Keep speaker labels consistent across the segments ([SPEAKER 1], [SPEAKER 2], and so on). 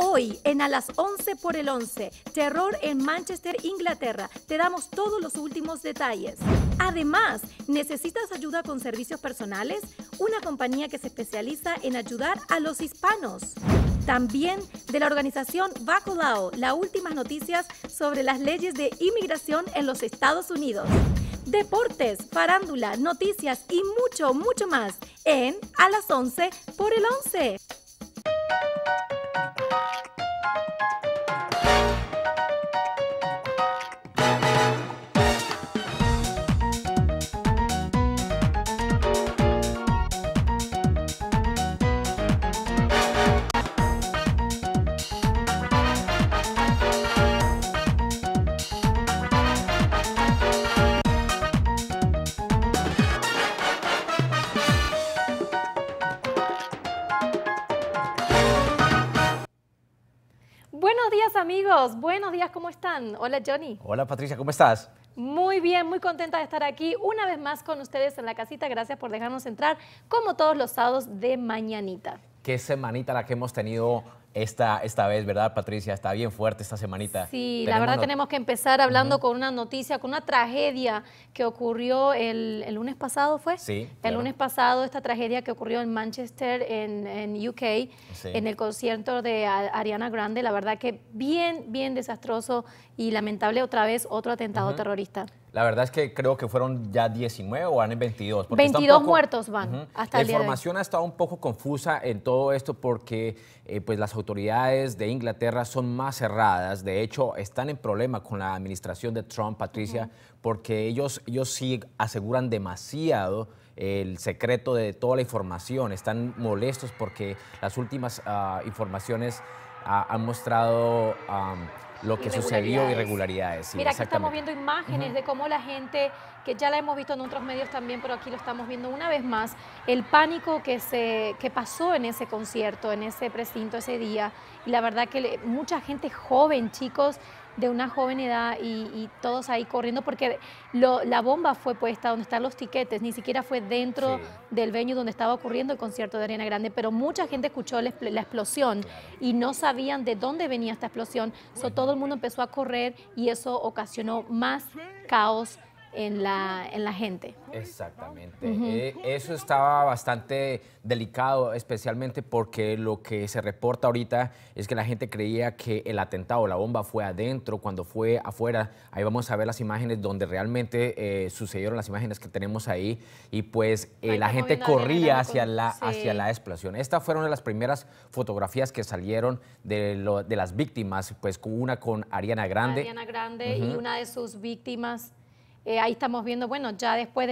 [SPEAKER 1] Hoy, en A las 11 por el 11, terror en Manchester, Inglaterra, te damos todos los últimos detalles. Además, ¿necesitas ayuda con servicios personales? Una compañía que se especializa en ayudar a los hispanos. También de la organización Bacalao, las últimas noticias sobre las leyes de inmigración en los Estados Unidos. Deportes, farándula, noticias y mucho, mucho más en A las 11 por el 11. Buenos días, amigos. Buenos días, ¿cómo están? Hola, Johnny.
[SPEAKER 2] Hola, Patricia, ¿cómo estás?
[SPEAKER 1] Muy bien, muy contenta de estar aquí una vez más con ustedes en la casita. Gracias por dejarnos entrar, como todos los sábados de mañanita.
[SPEAKER 2] Qué semanita la que hemos tenido esta vez, ¿verdad, Patricia? Está bien fuerte esta semanita.
[SPEAKER 1] Sí, la verdad tenemos que empezar hablando con una noticia, con una tragedia que ocurrió el lunes pasado, ¿fue?
[SPEAKER 2] Sí,
[SPEAKER 1] El lunes pasado, esta tragedia que ocurrió en Manchester, en UK,
[SPEAKER 2] sí,
[SPEAKER 1] en el concierto de Ariana Grande. La verdad que bien desastroso y lamentable, otra vez otro atentado terrorista.
[SPEAKER 2] La verdad es que creo que fueron ya 19 o van en 22.
[SPEAKER 1] 22 muertos van hasta el día de hoy.
[SPEAKER 2] La información ha estado un poco confusa en todo esto porque pues las autoridades de Inglaterra son más cerradas. De hecho, están en problema con la administración de Trump, Patricia, porque ellos sí aseguran demasiado el secreto de toda la información. Están molestos porque las últimas informaciones han mostrado lo que sucedió, irregularidades. Sí,
[SPEAKER 1] mira, aquí estamos viendo imágenes de cómo la gente, que ya la hemos visto en otros medios también, pero aquí lo estamos viendo una vez más, el pánico que pasó en ese concierto, en ese precinto ese día. Y la verdad que mucha gente joven, chicos de una joven edad y todos ahí corriendo porque la bomba fue puesta donde están los tiquetes, ni siquiera fue dentro del venue donde estaba ocurriendo el concierto de Ariana Grande, pero mucha gente escuchó la explosión y no sabían de dónde venía esta explosión. Todo el mundo empezó a correr y eso ocasionó más caos en la gente.
[SPEAKER 2] Exactamente. Eso estaba bastante delicado, especialmente porque lo que se reporta ahorita es que la gente creía que el atentado, la bomba fue adentro, cuando fue afuera. Ahí vamos a ver las imágenes donde realmente sucedieron las imágenes que tenemos ahí y pues la gente corría hacia la explosión. Estas fueron de las primeras fotografías que salieron de las víctimas, pues una con Ariana Grande.
[SPEAKER 1] Y una de sus víctimas. Ahí estamos viendo, bueno, ya después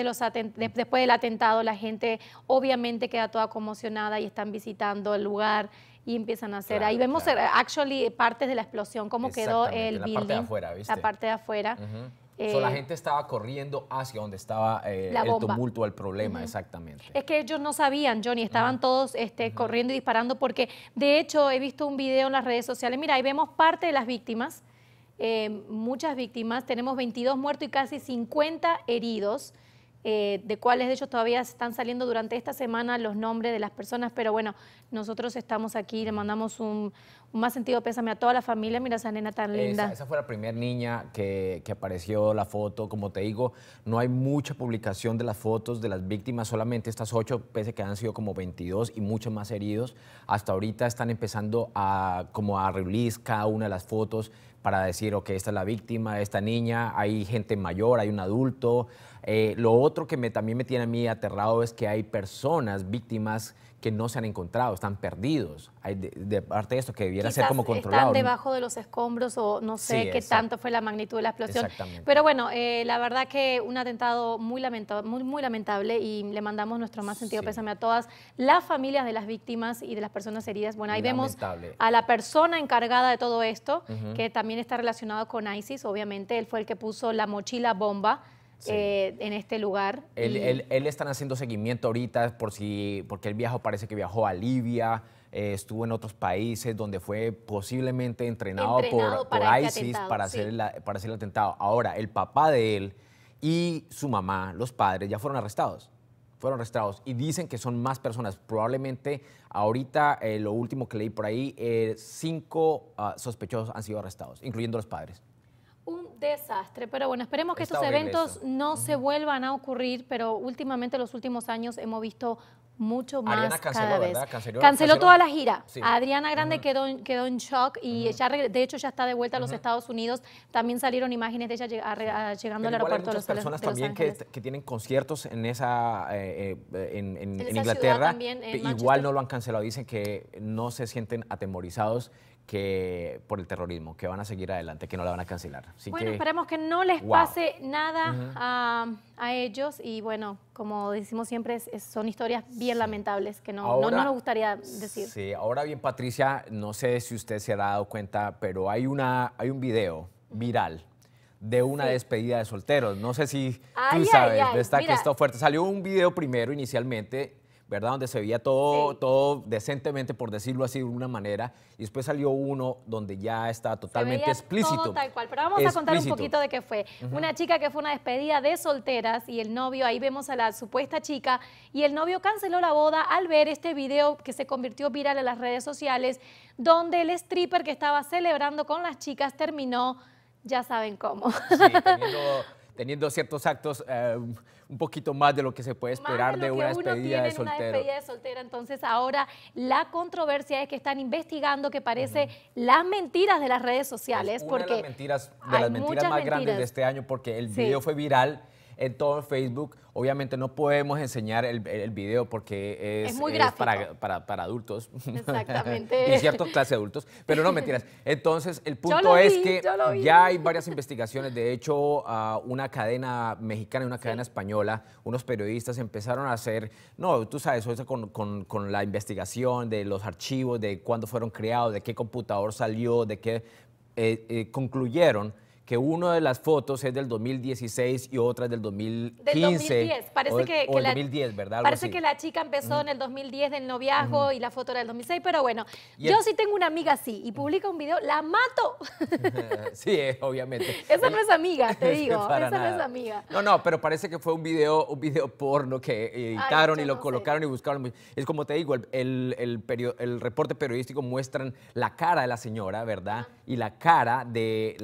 [SPEAKER 1] del atentado, la gente obviamente queda toda conmocionada y están visitando el lugar y empiezan a hacer. Ahí vemos actually partes de la explosión, cómo quedó el building. La parte de afuera, ¿viste? La parte de afuera.
[SPEAKER 2] La gente estaba corriendo hacia donde estaba el tumulto, el problema, exactamente.
[SPEAKER 1] Es que ellos no sabían, Johnny, estaban todos corriendo y disparando porque, de hecho, he visto un video en las redes sociales. Mira, ahí vemos parte de las víctimas. Muchas víctimas, tenemos 22 muertos y casi 50 heridos, de cuales de ellos todavía están saliendo durante esta semana los nombres de las personas, pero bueno, nosotros estamos aquí, le mandamos un más sentido pésame a toda la familia. Mira esa nena tan linda.
[SPEAKER 2] Esa fue la primera niña que apareció la foto. Como te digo, no hay mucha publicación de las fotos de las víctimas, solamente estas 8, pese a que han sido como 22 y muchos más heridos. Hasta ahorita están empezando a release cada una de las fotos para decir, ok, esta es la víctima, esta niña, hay gente mayor, hay un adulto. Lo otro que también me tiene a mí aterrado es que hay personas, víctimas, que no se han encontrado, están perdidos. Hay de parte de esto que debiera ser como controlado.
[SPEAKER 1] Están debajo de los escombros o no sé qué tanto fue la magnitud de la explosión. Pero bueno, la verdad que un atentado muy lamentable y le mandamos nuestro más sentido pésame a todas las familias de las víctimas y de las personas heridas. Bueno, ahí vemos a la persona encargada de todo esto, que también está relacionado con ISIS, obviamente. Él fue el que puso la mochila bomba en este lugar.
[SPEAKER 2] Él están haciendo seguimiento ahorita porque él parece que viajó a Libia, estuvo en otros países donde fue posiblemente entrenado por ISIS para hacer el atentado. Ahora, el papá de él y su mamá, los padres, ya fueron arrestados. Fueron arrestados y dicen que son más personas. Probablemente ahorita, lo último que leí por ahí, 5 sospechosos han sido arrestados, incluyendo los padres.
[SPEAKER 1] Un desastre, pero bueno, esperemos que
[SPEAKER 2] Está
[SPEAKER 1] estos
[SPEAKER 2] horrible
[SPEAKER 1] eventos
[SPEAKER 2] esto.
[SPEAKER 1] no se vuelvan a ocurrir, pero últimamente, los últimos años, hemos visto mucho más
[SPEAKER 2] Ariana canceló,
[SPEAKER 1] cada vez.
[SPEAKER 2] ¿verdad?
[SPEAKER 1] Canceló toda la gira.
[SPEAKER 2] Sí.
[SPEAKER 1] Adriana Grande quedó en shock y de hecho ya está de vuelta a los Estados Unidos. También salieron imágenes de ella llegando al
[SPEAKER 2] Pero igual
[SPEAKER 1] aeropuerto
[SPEAKER 2] hay muchas personas también que tienen conciertos en
[SPEAKER 1] esa
[SPEAKER 2] Inglaterra,
[SPEAKER 1] ciudad también, en
[SPEAKER 2] igual
[SPEAKER 1] Manchester.
[SPEAKER 2] no lo han cancelado. Dicen que no se sienten atemorizados por el terrorismo, que van a seguir adelante, que no la van a cancelar. Así
[SPEAKER 1] Bueno,
[SPEAKER 2] que,
[SPEAKER 1] esperemos que no les
[SPEAKER 2] wow.
[SPEAKER 1] pase nada a ellos y bueno, como decimos siempre, son historias bien lamentables que no nos gustaría decir.
[SPEAKER 2] Sí, ahora bien, Patricia, no sé si usted se ha dado cuenta, pero hay un video viral de una despedida de solteros. No sé si tú sabes, que está fuerte. Salió un video primero inicialmente, ¿verdad? Donde se veía todo decentemente, por decirlo así de una manera, y después salió uno donde ya está totalmente explícito.
[SPEAKER 1] Todo tal cual, pero vamos a contar un poquito de qué fue. Una chica que fue una despedida de solteras y el novio, ahí vemos a la supuesta chica, y el novio canceló la boda al ver este video que se convirtió viral en las redes sociales, donde el stripper que estaba celebrando con las chicas terminó, ya saben cómo.
[SPEAKER 2] Sí, teniendo ciertos actos un poquito más de lo que se puede esperar de una despedida de soltero.
[SPEAKER 1] Una despedida de soltera. Entonces ahora la controversia es que están investigando, que parece las mentiras de las redes sociales.
[SPEAKER 2] Es una
[SPEAKER 1] porque
[SPEAKER 2] de las mentiras más grandes de este año, porque el video fue viral en todo Facebook. Obviamente no podemos enseñar el video porque
[SPEAKER 1] es muy gráfico.
[SPEAKER 2] Para adultos.
[SPEAKER 1] Exactamente.
[SPEAKER 2] Y cierta clase de adultos, pero no mentiras. Entonces, el punto es que ya hay varias investigaciones. De hecho, una cadena mexicana y una cadena española, unos periodistas empezaron a hacer, tú sabes, eso con la investigación de los archivos, de cuándo fueron creados, de qué computador salió, de qué concluyeron que una de las fotos es del 2016 y otra es del 2015. Del
[SPEAKER 1] 2010. Parece que
[SPEAKER 2] 2010, ¿verdad?
[SPEAKER 1] Parece que la chica empezó en el 2010 del noviazgo y la foto era del 2006, pero bueno, yo sí tengo una amiga así y publica un video, la mato.
[SPEAKER 2] Sí, obviamente.
[SPEAKER 1] Esa no es amiga, te digo,
[SPEAKER 2] Para
[SPEAKER 1] esa
[SPEAKER 2] nada.
[SPEAKER 1] no es amiga.
[SPEAKER 2] No, pero parece que fue un video porno que editaron y lo colocaron y buscaron. Es como te digo, el reporte periodístico muestran la cara de la señora, ¿verdad? Y la cara de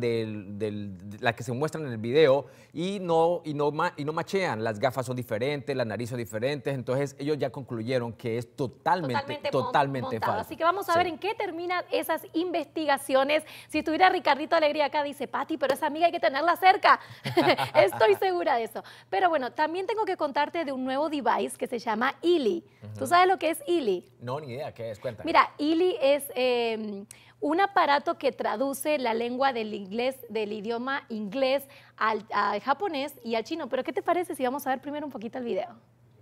[SPEAKER 2] la que se muestran en el video y no machean. Las gafas son diferentes, la nariz son diferentes, entonces ellos ya concluyeron que es totalmente falso.
[SPEAKER 1] Así que vamos a ver en qué terminan esas investigaciones. Si estuviera Ricardito Alegría acá, dice, Pati, pero esa amiga hay que tenerla cerca. Estoy segura de eso. Pero bueno, también tengo que contarte de un nuevo device que se llama Ili. ¿Tú sabes lo que es Ili?
[SPEAKER 2] No, ni idea, ¿qué es? Cuéntame.
[SPEAKER 1] Mira, Ili es un aparato que traduce la lengua del idioma inglés al japonés y al chino. Pero ¿qué te parece si vamos a ver primero un poquito el video?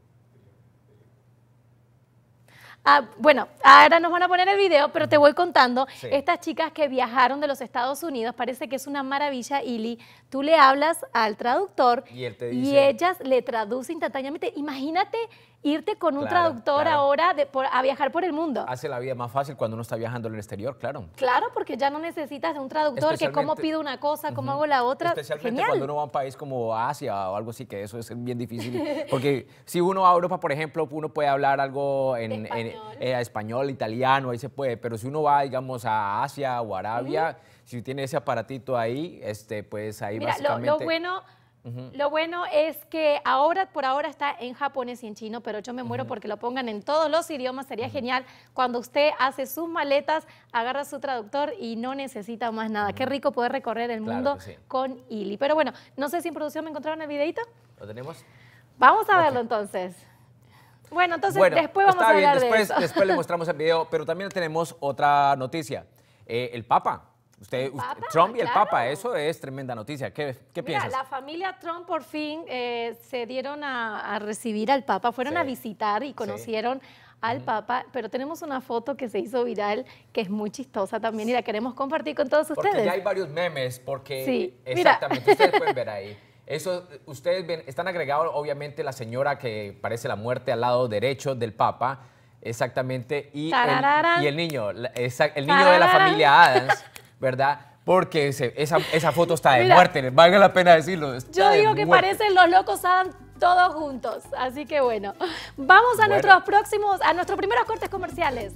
[SPEAKER 1] Bueno, ahora nos van a poner el video, pero te voy contando. Estas chicas que viajaron de los Estados Unidos, parece que es una maravilla, Ili. Tú le hablas al traductor
[SPEAKER 2] y él te dice,
[SPEAKER 1] y ellas le traducen instantáneamente. Imagínate irte con un traductor ahora a viajar por el mundo.
[SPEAKER 2] Hace la vida más fácil cuando uno está viajando en el exterior, claro.
[SPEAKER 1] Claro, porque ya no necesitas de un traductor que cómo pido una cosa, cómo hago la otra.
[SPEAKER 2] Especialmente cuando uno va a un país como Asia o algo así, que eso es bien difícil. Porque si uno va a Europa, por ejemplo, uno puede hablar algo en español, italiano, ahí se puede. Pero si uno va, digamos, a Asia o Arabia, si tiene ese aparatito ahí, pues ahí básicamente...
[SPEAKER 1] Lo bueno es que por ahora está en japonés y en chino, pero yo me muero porque lo pongan en todos los idiomas. Sería genial cuando usted hace sus maletas, agarra su traductor y no necesita más nada. Qué rico poder recorrer el mundo con Ili. Pero bueno, no sé si en producción me encontraron el videito.
[SPEAKER 2] ¿Lo tenemos?
[SPEAKER 1] Vamos a verlo entonces. Bueno, entonces después vamos a hablar de eso.
[SPEAKER 2] Después le mostramos el video, pero también tenemos otra noticia. El Papa. Trump y el Papa, eso es tremenda noticia. ¿Qué piensas?
[SPEAKER 1] La familia Trump por fin se dieron a recibir al Papa, fueron a visitar y conocieron al Papa, pero tenemos una foto que se hizo viral que es muy chistosa también y la queremos compartir con todos ustedes.
[SPEAKER 2] Porque ya hay varios memes, exactamente, ustedes pueden ver ahí. Eso, ustedes ven, están agregados obviamente la señora que parece la muerte al lado derecho del Papa, exactamente, y el niño, el niño de la familia Adams, ¿verdad? Porque esa foto está de muerte, valga la pena decirlo.
[SPEAKER 1] Yo digo que parecen los locos Adams todos juntos. Así que bueno, vamos a nuestros primeros cortes comerciales.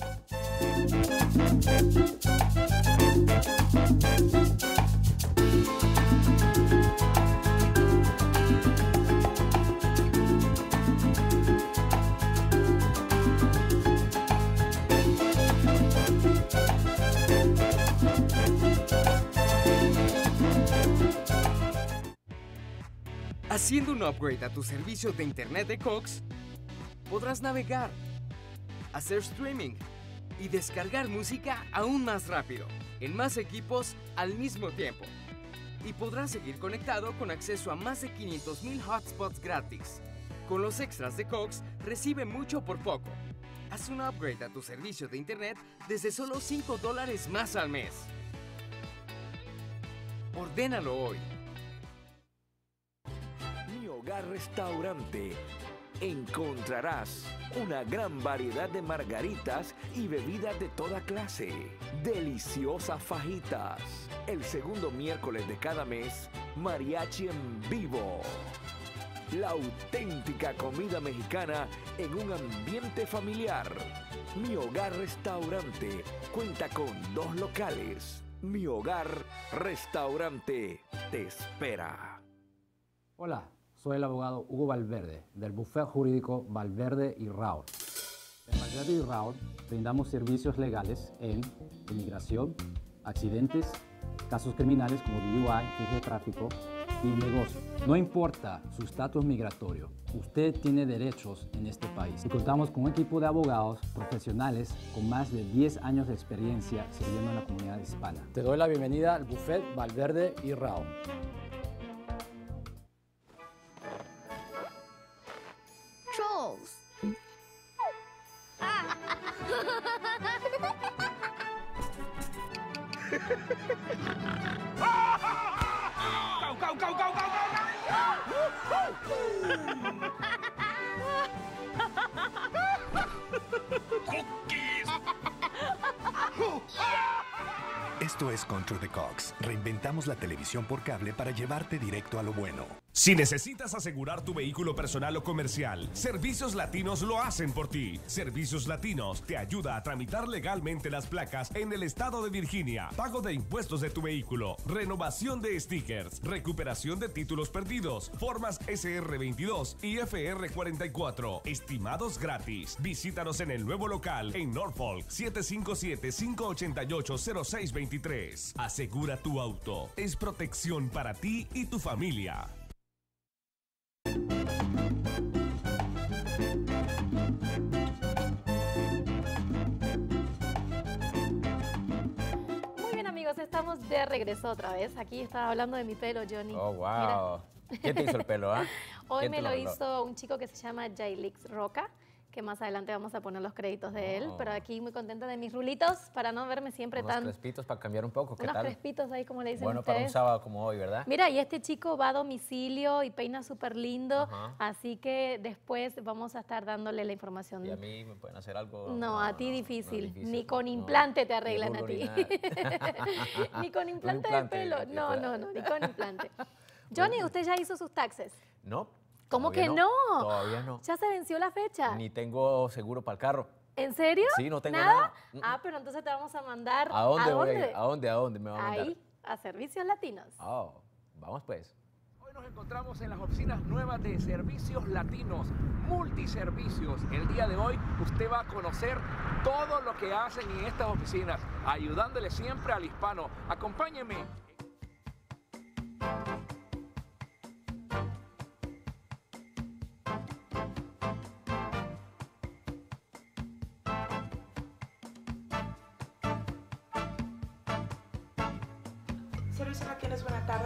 [SPEAKER 3] Haciendo un upgrade a tu servicio de internet de Cox, podrás navegar, hacer streaming y descargar música aún más rápido, en más equipos al mismo tiempo. Y podrás seguir conectado con acceso a más de 500,000 hotspots gratis. Con los extras de Cox, recibe mucho por poco. Haz un upgrade a tu servicio de internet desde solo $5 más al mes. Ordénalo hoy.
[SPEAKER 4] Mi Hogar Restaurante. Encontrarás una gran variedad de margaritas y bebidas de toda clase. Deliciosas fajitas. El segundo miércoles de cada mes, mariachi en vivo. La auténtica comida mexicana en un ambiente familiar. Mi Hogar Restaurante cuenta con 2 locales. Mi Hogar Restaurante te espera.
[SPEAKER 5] Hola, soy el abogado Hugo Valverde, del bufete jurídico Valverde y Raúl. En Valverde y Raúl brindamos servicios legales en inmigración, accidentes, casos criminales como DUI, queja de tráfico y negocio. No importa su estatus migratorio, usted tiene derechos en este país. Y contamos con un equipo de abogados profesionales con más de 10 años de experiencia sirviendo en la comunidad hispana. Te doy la bienvenida al bufete Valverde y Raúl.
[SPEAKER 6] Trolls.
[SPEAKER 3] Go, go, go, go, go,
[SPEAKER 7] Esto es Control the Cox. Reinventamos la televisión por cable para llevarte directo a lo bueno.
[SPEAKER 8] Si necesitas asegurar tu vehículo personal o comercial, Servicios Latinos lo hacen por ti. Servicios Latinos te ayuda a tramitar legalmente las placas en el estado de Virginia, pago de impuestos de tu vehículo, renovación de stickers, recuperación de títulos perdidos, formas SR22 y FR44, estimados gratis. Visítanos en el nuevo local en Norfolk, 757-588-0623. Asegura tu auto. Es protección para ti y tu familia.
[SPEAKER 1] Muy bien, amigos, estamos de regreso otra vez. Aquí estaba hablando de mi pelo, Johnny.
[SPEAKER 2] Oh, wow.
[SPEAKER 1] Mira.
[SPEAKER 2] ¿Quién te hizo el pelo, ah?
[SPEAKER 1] Hoy
[SPEAKER 2] ¿Quién
[SPEAKER 1] me
[SPEAKER 2] te
[SPEAKER 1] lo
[SPEAKER 2] arregló?
[SPEAKER 1] hizo un chico que se llama Jailix Roca, que más adelante vamos a poner los créditos de él.
[SPEAKER 2] Oh.
[SPEAKER 1] Pero aquí muy contenta de mis rulitos para no verme siempre
[SPEAKER 2] Unos
[SPEAKER 1] tan...
[SPEAKER 2] crespitos para cambiar un poco, ¿qué
[SPEAKER 1] unos
[SPEAKER 2] tal?
[SPEAKER 1] crespitos ahí, como le dicen
[SPEAKER 2] Bueno, para un
[SPEAKER 1] ustedes.
[SPEAKER 2] sábado como hoy, ¿verdad?
[SPEAKER 1] Mira, y este chico va a domicilio y peina súper lindo,
[SPEAKER 2] Ajá.
[SPEAKER 1] así que después vamos a estar dándole la información.
[SPEAKER 2] ¿Y a mí me pueden hacer algo?
[SPEAKER 1] No, a ti difícil.
[SPEAKER 2] difícil.
[SPEAKER 1] Ni con
[SPEAKER 2] No,
[SPEAKER 1] implante te
[SPEAKER 2] ni
[SPEAKER 1] arreglan a
[SPEAKER 2] rulo,
[SPEAKER 1] ti.
[SPEAKER 2] ni nada.
[SPEAKER 1] Ni con implante de
[SPEAKER 2] implante,
[SPEAKER 1] pelo.
[SPEAKER 2] ni
[SPEAKER 1] No,
[SPEAKER 2] fuera.
[SPEAKER 1] no, no, ni con implante. Johnny, ¿usted ya hizo sus taxes?
[SPEAKER 2] No.
[SPEAKER 1] ¿Cómo
[SPEAKER 2] todavía
[SPEAKER 1] que no?
[SPEAKER 2] Todavía no.
[SPEAKER 1] ¿Ya se venció la fecha?
[SPEAKER 2] Ni tengo seguro para el carro.
[SPEAKER 1] ¿En serio?
[SPEAKER 2] Sí, no tengo
[SPEAKER 1] ¿Nada?
[SPEAKER 2] nada.
[SPEAKER 1] Ah, pero entonces te vamos a mandar...
[SPEAKER 2] ¿A dónde voy a ir?
[SPEAKER 1] dónde?
[SPEAKER 2] ¿A dónde me va a mandar?
[SPEAKER 1] Ahí, a Servicios Latinos.
[SPEAKER 2] Oh, vamos pues.
[SPEAKER 4] Hoy nos encontramos en las oficinas nuevas de Servicios Latinos, multiservicios. El día de hoy usted va a conocer todo lo que hacen en estas oficinas, ayudándole siempre al hispano. Acompáñeme.
[SPEAKER 9] Servicios Latinos, buena tarde.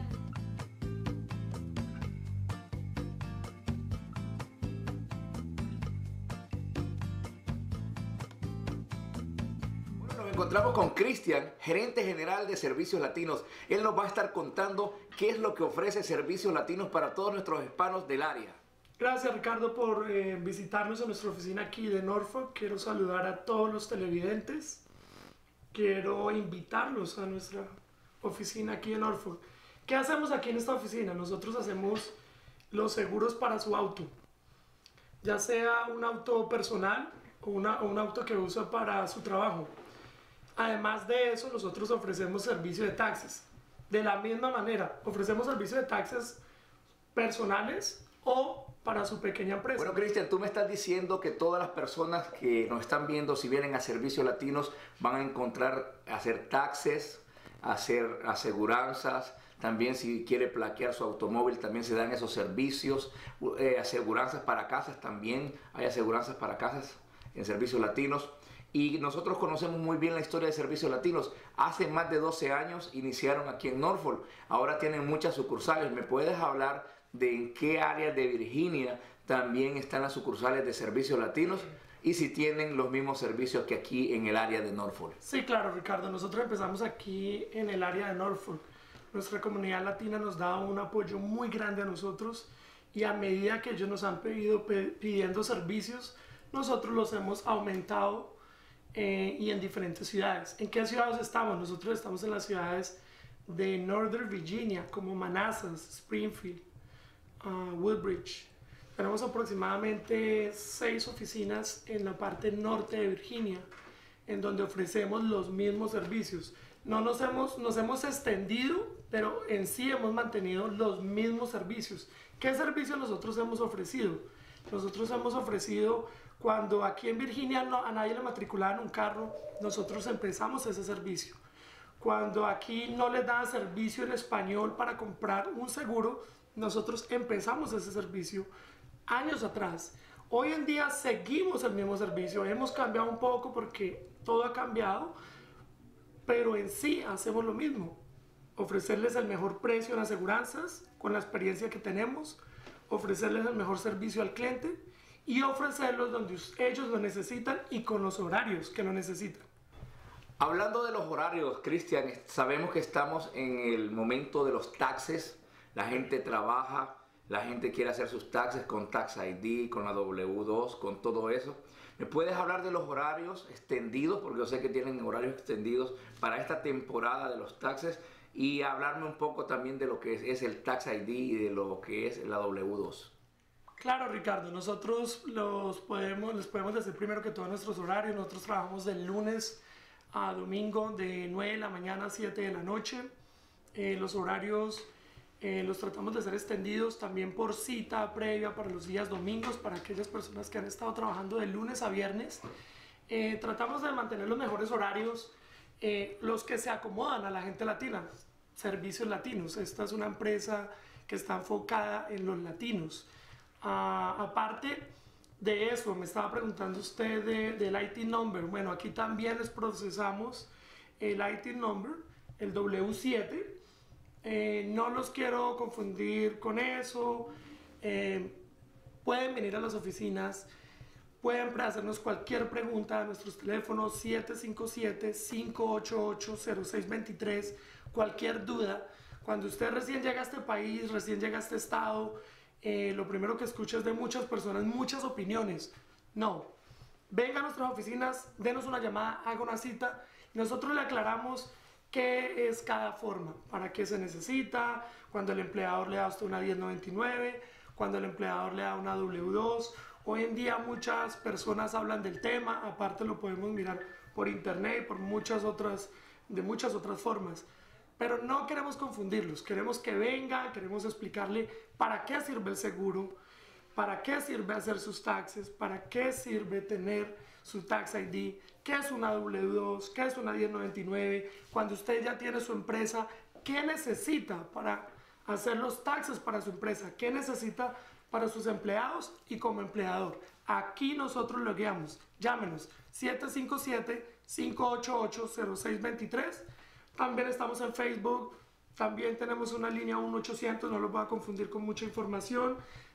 [SPEAKER 4] Bueno, nos encontramos con Cristian, gerente general de Servicios Latinos. Él nos va a estar contando qué es lo que ofrece Servicios Latinos para todos nuestros hispanos del área.
[SPEAKER 9] Gracias, Ricardo, por visitarnos en nuestra oficina aquí de Norfolk. Quiero saludar a todos los televidentes. Quiero invitarlos a nuestra oficina aquí en Norfolk. ¿Qué hacemos aquí en esta oficina? Nosotros hacemos los seguros para su auto, ya sea un auto personal o un auto que usa para su trabajo. Además de eso, nosotros ofrecemos servicio de taxes. De la misma manera, ofrecemos servicio de taxes personales o para su pequeña empresa.
[SPEAKER 10] Bueno, Cristian, tú me estás diciendo que todas las personas que nos están viendo, si vienen a Servicios Latinos, van a encontrar hacer taxes, hacer aseguranzas. También si quiere plaquear su automóvil, también se dan esos servicios. Aseguranzas para casas, también hay aseguranzas para casas en Servicios Latinos. Y nosotros conocemos muy bien la historia de Servicios Latinos. Hace más de 12 años iniciaron aquí en Norfolk. Ahora tienen muchas sucursales. ¿Me puedes hablar de en qué área de Virginia también están las sucursales de Servicios Latinos? Y si tienen los mismos servicios que aquí en el área de Norfolk.
[SPEAKER 9] Sí, claro, Ricardo. Nosotros empezamos aquí en el área de Norfolk. Nuestra comunidad latina nos da un apoyo muy grande a nosotros y a medida que ellos nos han pidiendo servicios, nosotros los hemos aumentado y en diferentes ciudades. ¿En qué ciudades estamos? Nosotros estamos en las ciudades de Northern Virginia, como Manassas, Springfield, Woodbridge. Tenemos aproximadamente 6 oficinas en la parte norte de Virginia, en donde ofrecemos los mismos servicios. No nos hemos extendido, pero en sí hemos mantenido los mismos servicios. ¿Qué servicios nosotros hemos ofrecido? Nosotros hemos ofrecido, cuando aquí en Virginia a nadie le matriculaban un carro, nosotros empezamos ese servicio. Cuando aquí no les daban servicio en español para comprar un seguro, nosotros empezamos ese servicio años atrás. Hoy en día seguimos el mismo servicio, hemos cambiado un poco porque todo ha cambiado, pero en sí hacemos lo mismo. Ofrecerles el mejor precio en aseguranzas con la experiencia que tenemos, ofrecerles el mejor servicio al cliente y ofrecerlos donde ellos lo necesitan y con los horarios que lo necesitan.
[SPEAKER 10] Hablando de los horarios, Cristian, sabemos que estamos en el momento de los taxes. La gente trabaja, la gente quiere hacer sus taxes con Tax ID, con la W2, con todo eso. ¿Me puedes hablar de los horarios extendidos? Porque yo sé que tienen horarios extendidos para esta temporada de los taxes. Y hablarme un poco también de lo que es el Tax ID y de lo que es la W2.
[SPEAKER 9] Claro, Ricardo, nosotros les podemos decir primero que todos nuestros horarios. Nosotros trabajamos de lunes a domingo de 9 de la mañana a 7 de la noche. Los horarios los tratamos de ser extendidos también por cita previa para los días domingos, para aquellas personas que han estado trabajando de lunes a viernes. Tratamos de mantener los mejores horarios, los que se acomodan a la gente latina. Servicios Latinos, esta es una empresa que está enfocada en los latinos. Aparte de eso, me estaba preguntando usted del IT number. Bueno, aquí también les procesamos el IT number, el W7. No los quiero confundir con eso. Pueden venir a las oficinas, pueden hacernos cualquier pregunta a nuestros teléfonos 757-588-0623, cualquier duda. Cuando usted recién llega a este país, recién llega a este estado, lo primero que escucha es de muchas personas, muchas opiniones. No, venga a nuestras oficinas, denos una llamada, haga una cita y nosotros le aclaramos qué es cada forma, para qué se necesita, cuando el empleador le da a usted una 1099, cuando el empleador le da una W2. Hoy en día muchas personas hablan del tema, aparte lo podemos mirar por internet, por de muchas otras formas. Pero no queremos confundirlos, queremos que vengan, queremos explicarle para qué sirve el seguro, para qué sirve hacer sus taxes, para qué sirve tener su Tax ID, qué es una W2, qué es una 1099, cuando usted ya tiene su empresa, qué necesita para hacer los taxes para su empresa, qué necesita para sus empleados y como empleador. Aquí nosotros lo guiamos. Llámenos 757-588-0623. También estamos en Facebook. También tenemos una línea 1-800, no los voy a confundir con mucha información.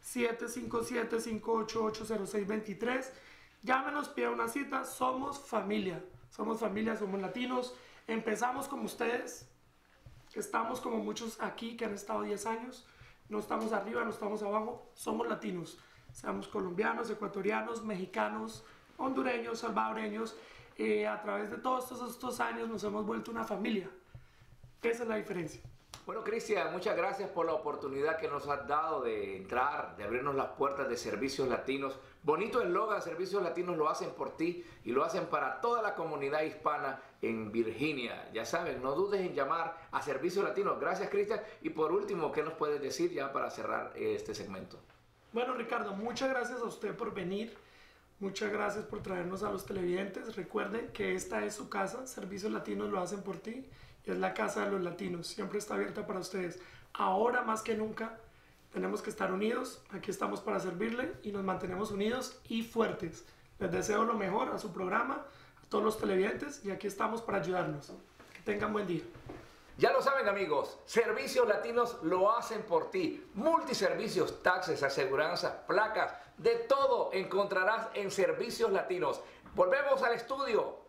[SPEAKER 9] 757-588-0623. Llámenos, pida una cita. Somos familia, somos latinos. Empezamos como ustedes. Estamos como muchos aquí que han estado 10 años. No estamos arriba, no estamos abajo, somos latinos. Seamos colombianos, ecuatorianos, mexicanos, hondureños, salvadoreños. A través de todos estos años nos hemos vuelto una familia. Esa es la diferencia.
[SPEAKER 10] Bueno, Cristian, muchas gracias por la oportunidad que nos has dado de entrar, de abrirnos las puertas de Servicios Latinos. Bonito eslogan, Servicios Latinos lo hacen por ti y lo hacen para toda la comunidad hispana en Virginia. Ya saben, no dudes en llamar a Servicios Latinos. Gracias, Cristian. Y por último, ¿qué nos puedes decir ya para cerrar este segmento?
[SPEAKER 9] Bueno, Ricardo, muchas gracias a usted por venir. Muchas gracias por traernos a los televidentes. Recuerden que esta es su casa, Servicios Latinos lo hacen por ti. Y es la casa de los latinos, siempre está abierta para ustedes. Ahora más que nunca tenemos que estar unidos, aquí estamos para servirle y nos mantenemos unidos y fuertes. Les deseo lo mejor a su programa, a todos los televidentes y aquí estamos para ayudarnos. Que tengan buen día.
[SPEAKER 10] Ya lo saben, amigos, Servicios Latinos lo hacen por ti. Multiservicios, taxes, aseguranzas, placas, de todo encontrarás en Servicios Latinos. Volvemos al estudio.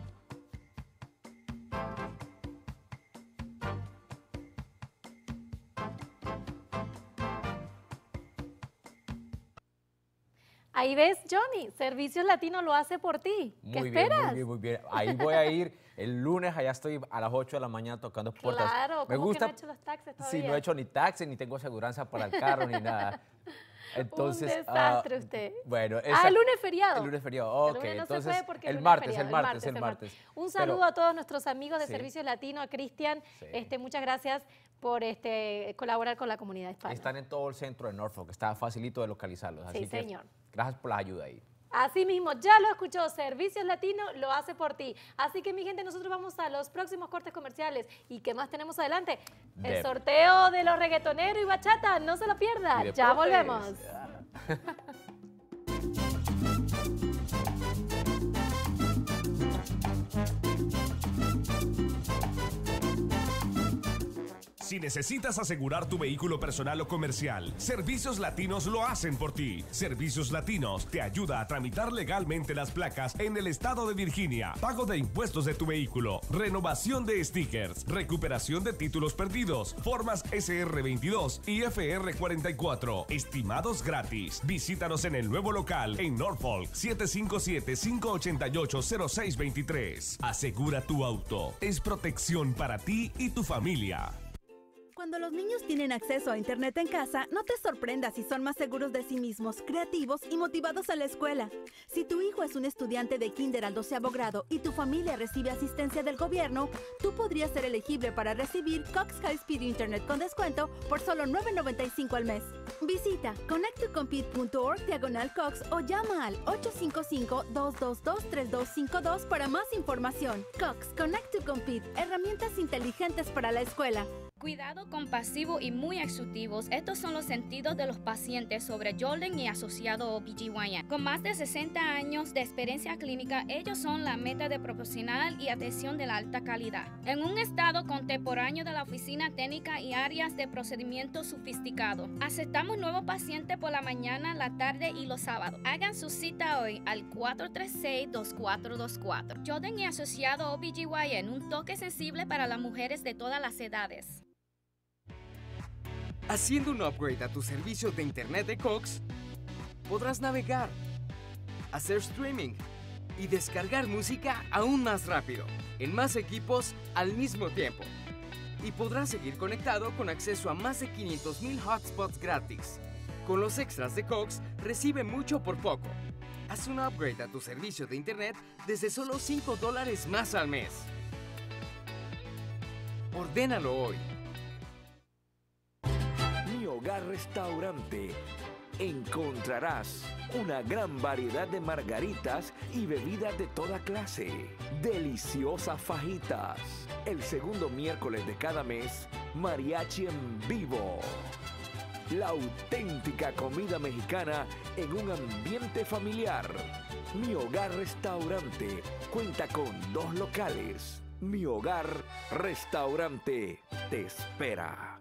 [SPEAKER 1] Ahí ves, Johnny, Servicios Latinos lo hace por ti. ¿Qué esperas?
[SPEAKER 2] Muy bien, muy bien. Ahí voy a ir el lunes, allá estoy a las 8 de la mañana tocando puertas.
[SPEAKER 1] Claro,
[SPEAKER 2] me
[SPEAKER 1] ¿cómo
[SPEAKER 2] gusta,
[SPEAKER 1] que no he hecho los taxes todavía?
[SPEAKER 2] Sí, no he hecho ni taxes, ni tengo aseguranza para el carro, ni nada. Entonces,
[SPEAKER 1] un desastre usted.
[SPEAKER 2] Bueno,
[SPEAKER 1] el lunes feriado.
[SPEAKER 2] El lunes feriado, ok.
[SPEAKER 1] El lunes no
[SPEAKER 2] entonces,
[SPEAKER 1] se puede porque
[SPEAKER 2] el
[SPEAKER 1] lunes
[SPEAKER 2] martes,
[SPEAKER 1] feriado,
[SPEAKER 2] el martes.
[SPEAKER 1] Un saludo a todos nuestros amigos de
[SPEAKER 2] Sí.
[SPEAKER 1] Servicios Latinos, a Cristian.
[SPEAKER 2] Sí.
[SPEAKER 1] Muchas gracias por colaborar con la comunidad hispana.
[SPEAKER 2] Están en todo el centro de Norfolk, está facilito de localizarlos. Así
[SPEAKER 1] Sí,
[SPEAKER 2] que
[SPEAKER 1] señor.
[SPEAKER 2] Gracias por la ayuda ahí.
[SPEAKER 1] Así mismo, ya lo escuchó, Servicios Latinos lo hace por ti. Así que, mi gente, nosotros vamos a los próximos cortes comerciales. ¿Y qué más tenemos adelante? El sorteo de los reggaetoneros y bachata, no se lo pierda. Ya volvemos.
[SPEAKER 8] Si necesitas asegurar tu vehículo personal o comercial, Servicios Latinos lo hacen por ti. Servicios Latinos te ayuda a tramitar legalmente las placas en el estado de Virginia, pago de impuestos de tu vehículo, renovación de stickers, recuperación de títulos perdidos, formas SR22 y FR44, estimados gratis. Visítanos en el nuevo local en Norfolk, 757-588-0623. Asegura tu auto. Es protección para ti y tu familia.
[SPEAKER 11] Cuando los niños tienen acceso a Internet en casa, no te sorprendas si son más seguros de sí mismos, creativos y motivados a la escuela. Si tu hijo es un estudiante de kinder al 12º grado y tu familia recibe asistencia del gobierno, tú podrías ser elegible para recibir Cox High Speed Internet con descuento por solo $9.95 al mes. Visita connecttocompete.org/Cox o llama al 855-222-3252 para más información. Cox Connect to Compete, herramientas inteligentes para la escuela.
[SPEAKER 12] Cuidado compasivo y muy exhaustivos. Estos son los sentidos de los pacientes sobre Jordan y asociado OBGYN. Con más de 60 años de experiencia clínica, ellos son la meta de profesional y atención de la alta calidad. En un estado contemporáneo de la oficina técnica y áreas de procedimiento sofisticado. Aceptamos nuevos pacientes por la mañana, la tarde y los sábados. Hagan su cita hoy al 436-2424. Jordan y asociado OBGYN, un toque sensible para las mujeres de todas las edades.
[SPEAKER 3] Haciendo un upgrade a tu servicio de internet de Cox, podrás navegar, hacer streaming y descargar música aún más rápido, en más equipos al mismo tiempo. Y podrás seguir conectado con acceso a más de 500,000 hotspots gratis. Con los extras de Cox, recibe mucho por poco. Haz un upgrade a tu servicio de internet desde solo $5 más al mes. Ordénalo hoy.
[SPEAKER 4] Mi Hogar Restaurante. Encontrarás una gran variedad de margaritas y bebidas de toda clase. Deliciosas fajitas. El segundo miércoles de cada mes, mariachi en vivo. La auténtica comida mexicana en un ambiente familiar. Mi Hogar Restaurante cuenta con 2 locales. Mi Hogar Restaurante te espera.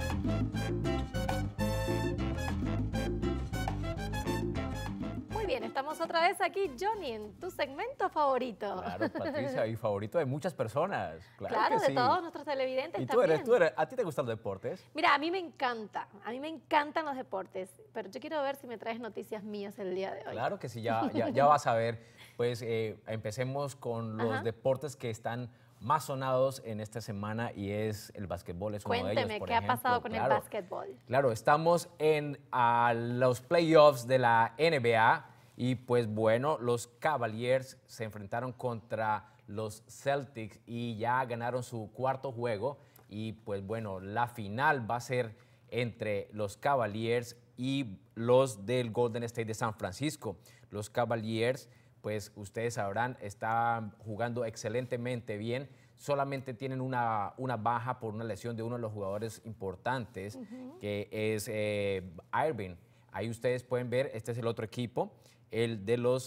[SPEAKER 1] Muy bien, estamos otra vez aquí, Johnny, en tu segmento favorito.
[SPEAKER 2] Claro, Patricia, y favorito de muchas personas. Claro,
[SPEAKER 1] de todos nuestros televidentes
[SPEAKER 2] ¿Y
[SPEAKER 1] también.
[SPEAKER 2] ¿A ti te gustan los deportes?
[SPEAKER 1] Mira, a mí me encantan los deportes, pero yo quiero ver si me traes noticias mías el día de hoy.
[SPEAKER 2] Claro que sí, ya vas a ver. Pues empecemos con los deportes que están más sonados en esta semana y es el básquetbol, es uno de ellos.
[SPEAKER 1] Cuénteme, ¿qué ha pasado con el básquetbol?
[SPEAKER 2] Claro, estamos en los playoffs de la NBA y pues bueno, los Cavaliers se enfrentaron contra los Celtics y ya ganaron su cuarto juego y pues bueno, la final va a ser entre los Cavaliers y los del Golden State de San Francisco. Los Cavaliers, pues ustedes sabrán, están jugando excelentemente bien. Solamente tienen una baja por una lesión de uno de los jugadores importantes, que es Irving. Ahí ustedes pueden ver, este es el otro equipo, el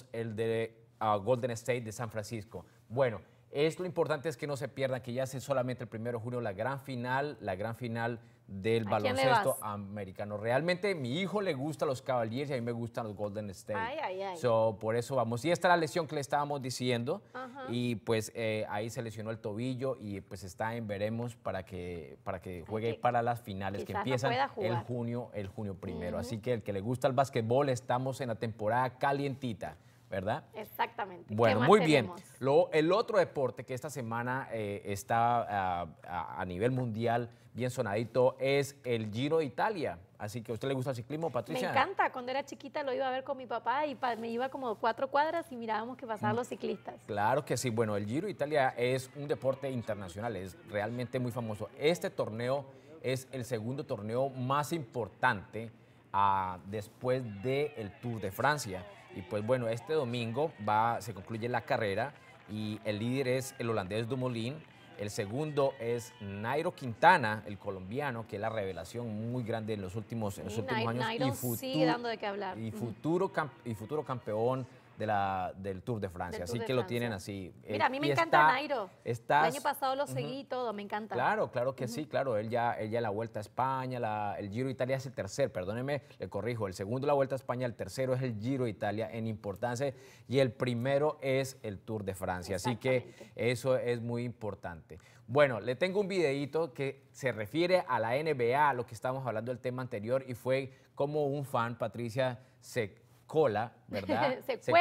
[SPEAKER 2] de Golden State de San Francisco. Bueno, lo importante es que no se pierdan, que ya es solamente el 1 de junio la gran final del baloncesto americano. Realmente mi hijo le gusta los Cavaliers y a mí me gustan los Golden State. Por eso vamos. Y esta es la lesión que le estábamos diciendo y pues ahí se lesionó el tobillo y pues está en veremos para que juegue para las finales que empiezan el junio primero. Así que el que le gusta el básquetbol, estamos en la temporada calientita, ¿verdad?
[SPEAKER 1] Exactamente.
[SPEAKER 2] Bueno, muy bien. El otro deporte que esta semana está a nivel mundial bien sonadito es el Giro de Italia. Así que ¿a usted le gusta el ciclismo, Patricia?
[SPEAKER 1] Me encanta. Cuando era chiquita lo iba a ver con mi papá y me iba como 4 cuadras y mirábamos que pasaban los ciclistas.
[SPEAKER 2] Claro que sí. Bueno, el Giro de Italia es un deporte internacional, es realmente muy famoso. Este torneo es el segundo torneo más importante después del Tour de Francia. Y pues bueno, este domingo se concluye la carrera y el líder es el holandés Dumoulin, el segundo es Nairo Quintana, el colombiano, que es la revelación muy grande en los últimos años.
[SPEAKER 1] Nairo sigue dando de qué hablar.
[SPEAKER 2] Y futuro campeón del Tour de Francia, así que lo tienen así.
[SPEAKER 1] Mira, a mí me encanta Nairo. El año pasado lo seguí todo, me encanta.
[SPEAKER 2] Claro que sí, claro. Él ya la Vuelta a España, el Giro de Italia es el tercer, perdóneme, le corrijo. El segundo la Vuelta a España, el tercero es el Giro de Italia en importancia y el primero es el Tour de Francia. Así que eso es muy importante. Bueno, le tengo un videíto que se refiere a la NBA, a lo que estábamos hablando del tema anterior y fue como un fan, Patricia, ¿verdad?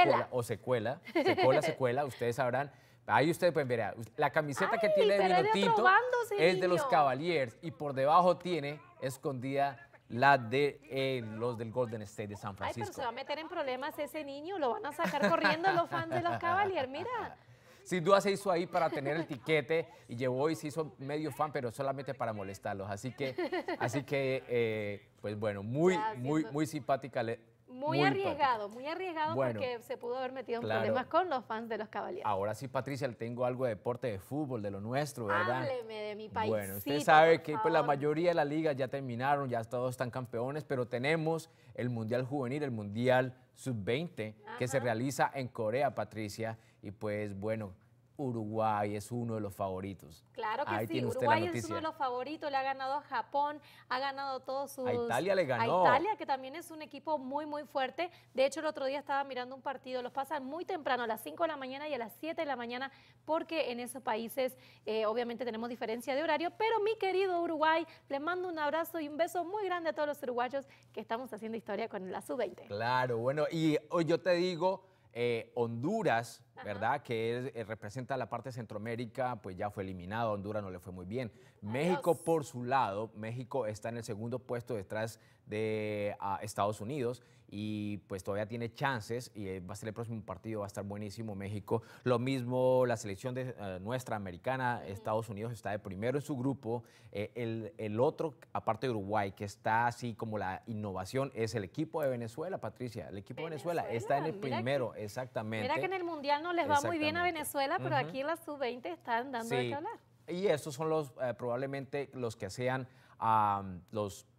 [SPEAKER 2] Secuela, ustedes sabrán. Ahí ustedes pueden ver, la camiseta que tiene de Minotito es de los Cavaliers y por debajo tiene escondida la de los del Golden State de San Francisco.
[SPEAKER 1] Pero se va a meter en problemas ese niño, lo van a sacar corriendo los fans de los Cavaliers, mira.
[SPEAKER 2] Sin duda se hizo ahí para tener el tiquete y llevó y se hizo medio fan, pero solamente para molestarlos. Así que pues bueno, muy simpática.
[SPEAKER 1] Muy arriesgado porque se pudo haber metido en problemas con los fans de los Cavaliers.
[SPEAKER 2] Ahora sí, Patricia, le tengo algo de deporte de fútbol, de lo nuestro, ¿verdad?
[SPEAKER 1] Hábleme de mi país.
[SPEAKER 2] Bueno, usted sabe que pues, la mayoría de las ligas ya terminaron, ya todos están campeones, pero tenemos el Mundial Juvenil, el Mundial Sub-20, que se realiza en Corea, Patricia, y pues bueno, Uruguay es uno de los favoritos.
[SPEAKER 1] Claro que sí, Uruguay es uno de los favoritos, le ha ganado a Japón, ha ganado todos sus...
[SPEAKER 2] A Italia le ganó.
[SPEAKER 1] A Italia, que también es un equipo muy fuerte. De hecho, el otro día estaba mirando un partido, los pasan muy temprano, a las 5 de la mañana y a las 7 de la mañana, porque en esos países obviamente tenemos diferencia de horario, pero mi querido Uruguay, les mando un abrazo y un beso muy grande a todos los uruguayos que estamos haciendo historia con la Sub-20.
[SPEAKER 2] Claro, bueno, y hoy yo te digo... Honduras, ¿verdad? Que representa la parte de Centroamérica, pues ya fue eliminado, a Honduras no le fue muy bien. México, por su lado, México está en el segundo puesto detrás de Estados Unidos y pues todavía tiene chances y va a ser el próximo partido, va a estar buenísimo México. Lo mismo la selección de nuestra americana, Estados Unidos está de primero en su grupo. El otro, aparte de Uruguay, que está así como la innovación, es el equipo de Venezuela, Patricia. El equipo de Venezuela está en el primero, exactamente.
[SPEAKER 1] Mira que en el Mundial no les va muy bien a Venezuela, pero aquí en la Sub-20 están dando de qué hablar.
[SPEAKER 2] Y estos son probablemente los que sean los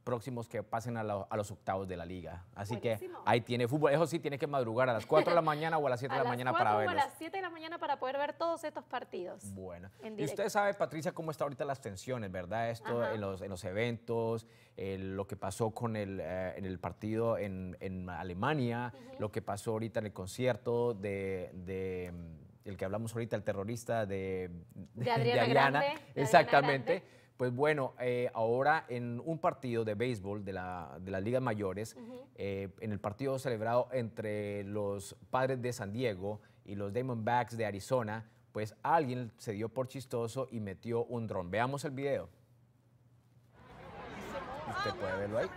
[SPEAKER 2] próximos que pasen a los octavos de la liga. Así
[SPEAKER 1] Buenísimo.
[SPEAKER 2] que ahí tiene fútbol. Eso sí, tiene que madrugar a las 4 de la mañana o a las 7 de la mañana para verlos.
[SPEAKER 1] A las 4 o a las 7 de la mañana para poder ver todos estos partidos.
[SPEAKER 2] Bueno.
[SPEAKER 1] En
[SPEAKER 2] Y
[SPEAKER 1] directo.
[SPEAKER 2] usted sabe, Patricia, cómo está ahorita las tensiones, ¿verdad? Esto en los eventos, lo que pasó con en el partido en Alemania, lo que pasó ahorita en el concierto el que hablamos ahorita, el terrorista de
[SPEAKER 1] Adriana Grande.
[SPEAKER 2] Exactamente.
[SPEAKER 1] Grande.
[SPEAKER 2] Pues bueno, ahora en un partido de béisbol de las ligas mayores, en el partido celebrado entre los Padres de San Diego y los Diamondbacks de Arizona, pues alguien se dio por chistoso y metió un dron. Veamos el video. Usted puede verlo ahí.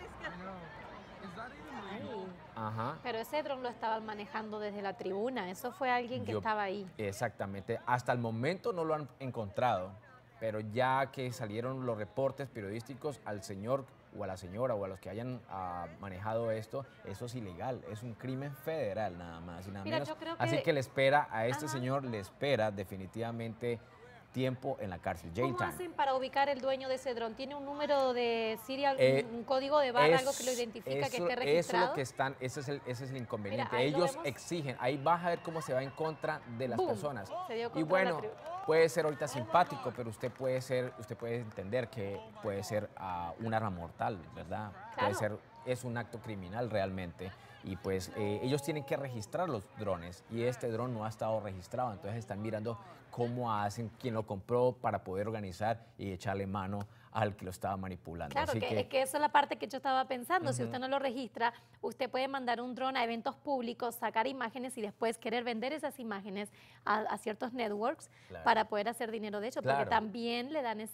[SPEAKER 2] Ajá.
[SPEAKER 1] Pero ese dron lo estaban manejando desde la tribuna. Eso fue alguien que estaba ahí.
[SPEAKER 2] Exactamente. Hasta el momento no lo han encontrado, pero ya que salieron los reportes periodísticos, al señor o a la señora o a los que hayan manejado esto, eso es ilegal. Es un crimen federal nada más y nada menos.
[SPEAKER 1] Yo creo
[SPEAKER 2] Así que le espera a este señor, le espera definitivamente tiempo en la cárcel.
[SPEAKER 1] ¿Cómo hacen para ubicar el dueño de ese dron? ¿Tiene un número de serial, un código de barra, algo que lo identifica, que esté registrado?
[SPEAKER 2] Eso es lo que están, ese es el inconveniente.
[SPEAKER 1] Mira,
[SPEAKER 2] ellos exigen, ahí vas a ver cómo se va en contra de las personas.
[SPEAKER 1] Se dio contra
[SPEAKER 2] y bueno,
[SPEAKER 1] la tribu.
[SPEAKER 2] puede ser ahorita simpático, pero usted puede entender que puede ser un arma mortal, ¿verdad?
[SPEAKER 1] Claro.
[SPEAKER 2] Es un acto criminal realmente. Y pues ellos tienen que registrar los drones y este dron no ha estado registrado, entonces están mirando cómo hacen, quién lo compró para poder organizar y echarle mano al que lo estaba manipulando.
[SPEAKER 1] Claro,
[SPEAKER 2] Así
[SPEAKER 1] es que eso es la parte que yo estaba pensando. Si usted no lo registra, usted puede mandar un dron a eventos públicos, sacar imágenes y después querer vender esas imágenes a ciertos networks para poder hacer dinero de hecho, porque también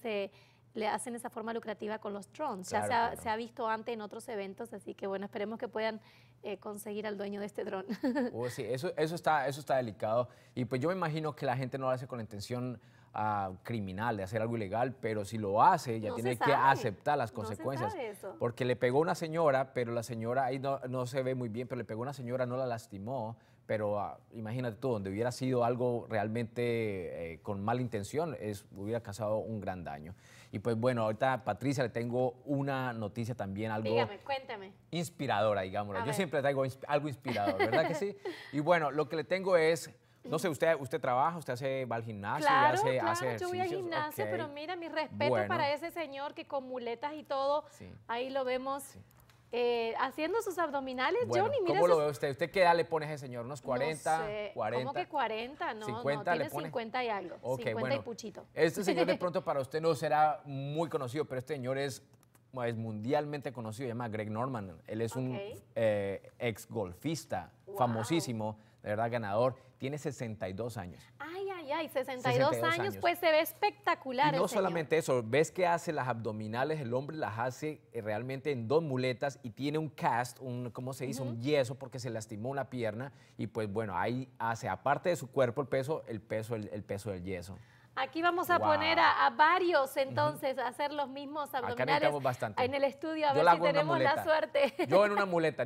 [SPEAKER 1] le hacen esa forma lucrativa con los drones. Ya se ha visto antes en otros eventos, así que bueno, esperemos que puedan conseguir al dueño de este dron.
[SPEAKER 2] Sí, eso está delicado. Y pues yo me imagino que la gente no lo hace con la intención criminal de hacer algo ilegal, pero si lo hace ya tiene que aceptar las consecuencias.
[SPEAKER 1] No se sabe eso.
[SPEAKER 2] Porque le pegó a una señora, pero la señora, ahí no se ve muy bien, pero le pegó a una señora, no la lastimó, pero imagínate tú, donde hubiera sido algo realmente con mala intención, hubiera causado un gran daño. Y pues bueno, ahorita Patricia le tengo una noticia también, algo
[SPEAKER 1] cuéntame.
[SPEAKER 2] Inspiradora, digámoslo. Yo siempre traigo algo inspirador, ¿verdad que sí? Y bueno, lo que le tengo es, no sé, usted trabaja, va al gimnasio, hace ejercicios.
[SPEAKER 1] Yo voy al gimnasio, pero mira, mi respeto para ese señor que con muletas y todo, ahí lo vemos haciendo sus abdominales.
[SPEAKER 2] Bueno,
[SPEAKER 1] Johnny, mira
[SPEAKER 2] ¿cómo lo ve usted? ¿Usted qué edad le pone a ese señor? ¿Unos 40?
[SPEAKER 1] No sé.
[SPEAKER 2] 40.
[SPEAKER 1] ¿Cómo que 40? No,
[SPEAKER 2] 50
[SPEAKER 1] tiene
[SPEAKER 2] le pone
[SPEAKER 1] 50 y algo.
[SPEAKER 2] Okay,
[SPEAKER 1] 50
[SPEAKER 2] bueno,
[SPEAKER 1] y puchito.
[SPEAKER 2] Este señor de pronto para usted no será muy conocido, pero este señor es mundialmente conocido, se llama Greg Norman. Él es un ex golfista famosísimo, de verdad ganador. Tiene 62 años.
[SPEAKER 1] Ay, 62 años, pues se ve espectacular.
[SPEAKER 2] Y no solamente eso, ves que hace las abdominales, el hombre las hace realmente en 2 muletas y tiene un cast, ¿cómo se dice? Un yeso porque se lastimó una pierna y pues bueno, ahí hace, aparte de su cuerpo, el peso del yeso.
[SPEAKER 1] Aquí vamos a poner a varios entonces a hacer los mismos abdominales
[SPEAKER 2] bastante.
[SPEAKER 1] En el estudio, a ver si tenemos la suerte.
[SPEAKER 2] Yo en una muleta.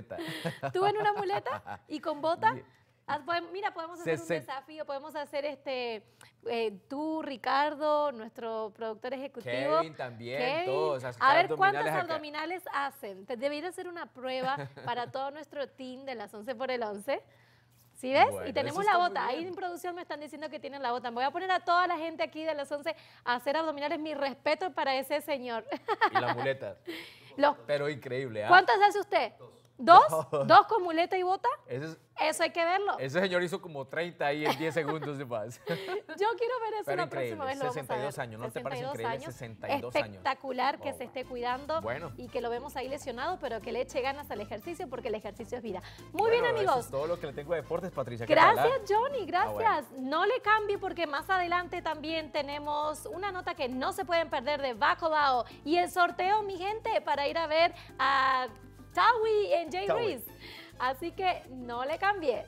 [SPEAKER 1] ¿Tú en una muleta? ¿Y con bota? Mira, podemos hacer un desafío, podemos hacer tú, Ricardo, nuestro productor ejecutivo.
[SPEAKER 2] Kevin también, todos.
[SPEAKER 1] A ver cuántos abdominales hacen. Debería hacer una prueba para todo nuestro team de las 11 por el 11. ¿Sí ves?
[SPEAKER 2] Bueno,
[SPEAKER 1] y tenemos la bota. Ahí en producción me están diciendo que tienen la bota. Voy a poner a toda la gente aquí de las 11 a hacer abdominales. Mi respeto para ese señor.
[SPEAKER 2] Y la muleta. Pero increíble.
[SPEAKER 1] ¿Cuántas hace usted? ¿Dos con muleta y bota? Eso hay que verlo.
[SPEAKER 2] Ese señor hizo como 30 ahí en 10 segundos de más.
[SPEAKER 1] Yo quiero ver eso la próxima vez.
[SPEAKER 2] 62 años, ¿no te parece increíble? 62 años.
[SPEAKER 1] Espectacular que se esté cuidando y que lo vemos ahí lesionado, pero que le eche ganas al ejercicio porque el ejercicio es vida. Muy bien, amigos.
[SPEAKER 2] Eso es todo lo que le tengo de deportes, Patricia.
[SPEAKER 1] Gracias, Johnny, gracias. No le cambie porque más adelante también tenemos una nota que no se pueden perder de Bacalao y el sorteo, mi gente, para ir a ver a Tawi en Jay Reese. Así que no le cambie.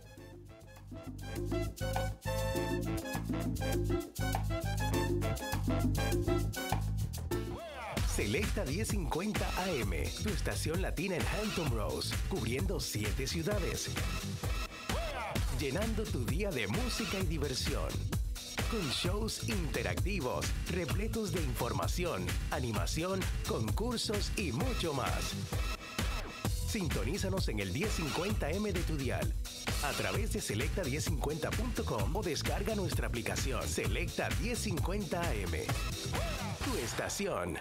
[SPEAKER 7] Selecta 1050 AM, tu estación latina en Hampton Roads, cubriendo 7 ciudades. Llenando tu día de música y diversión.
[SPEAKER 13] con shows interactivos, repletos de información, animación, concursos y mucho más. Sintonízanos en el 1050M de tu dial, a través de selecta1050.com o descarga nuestra aplicación Selecta 1050M. Tu estación.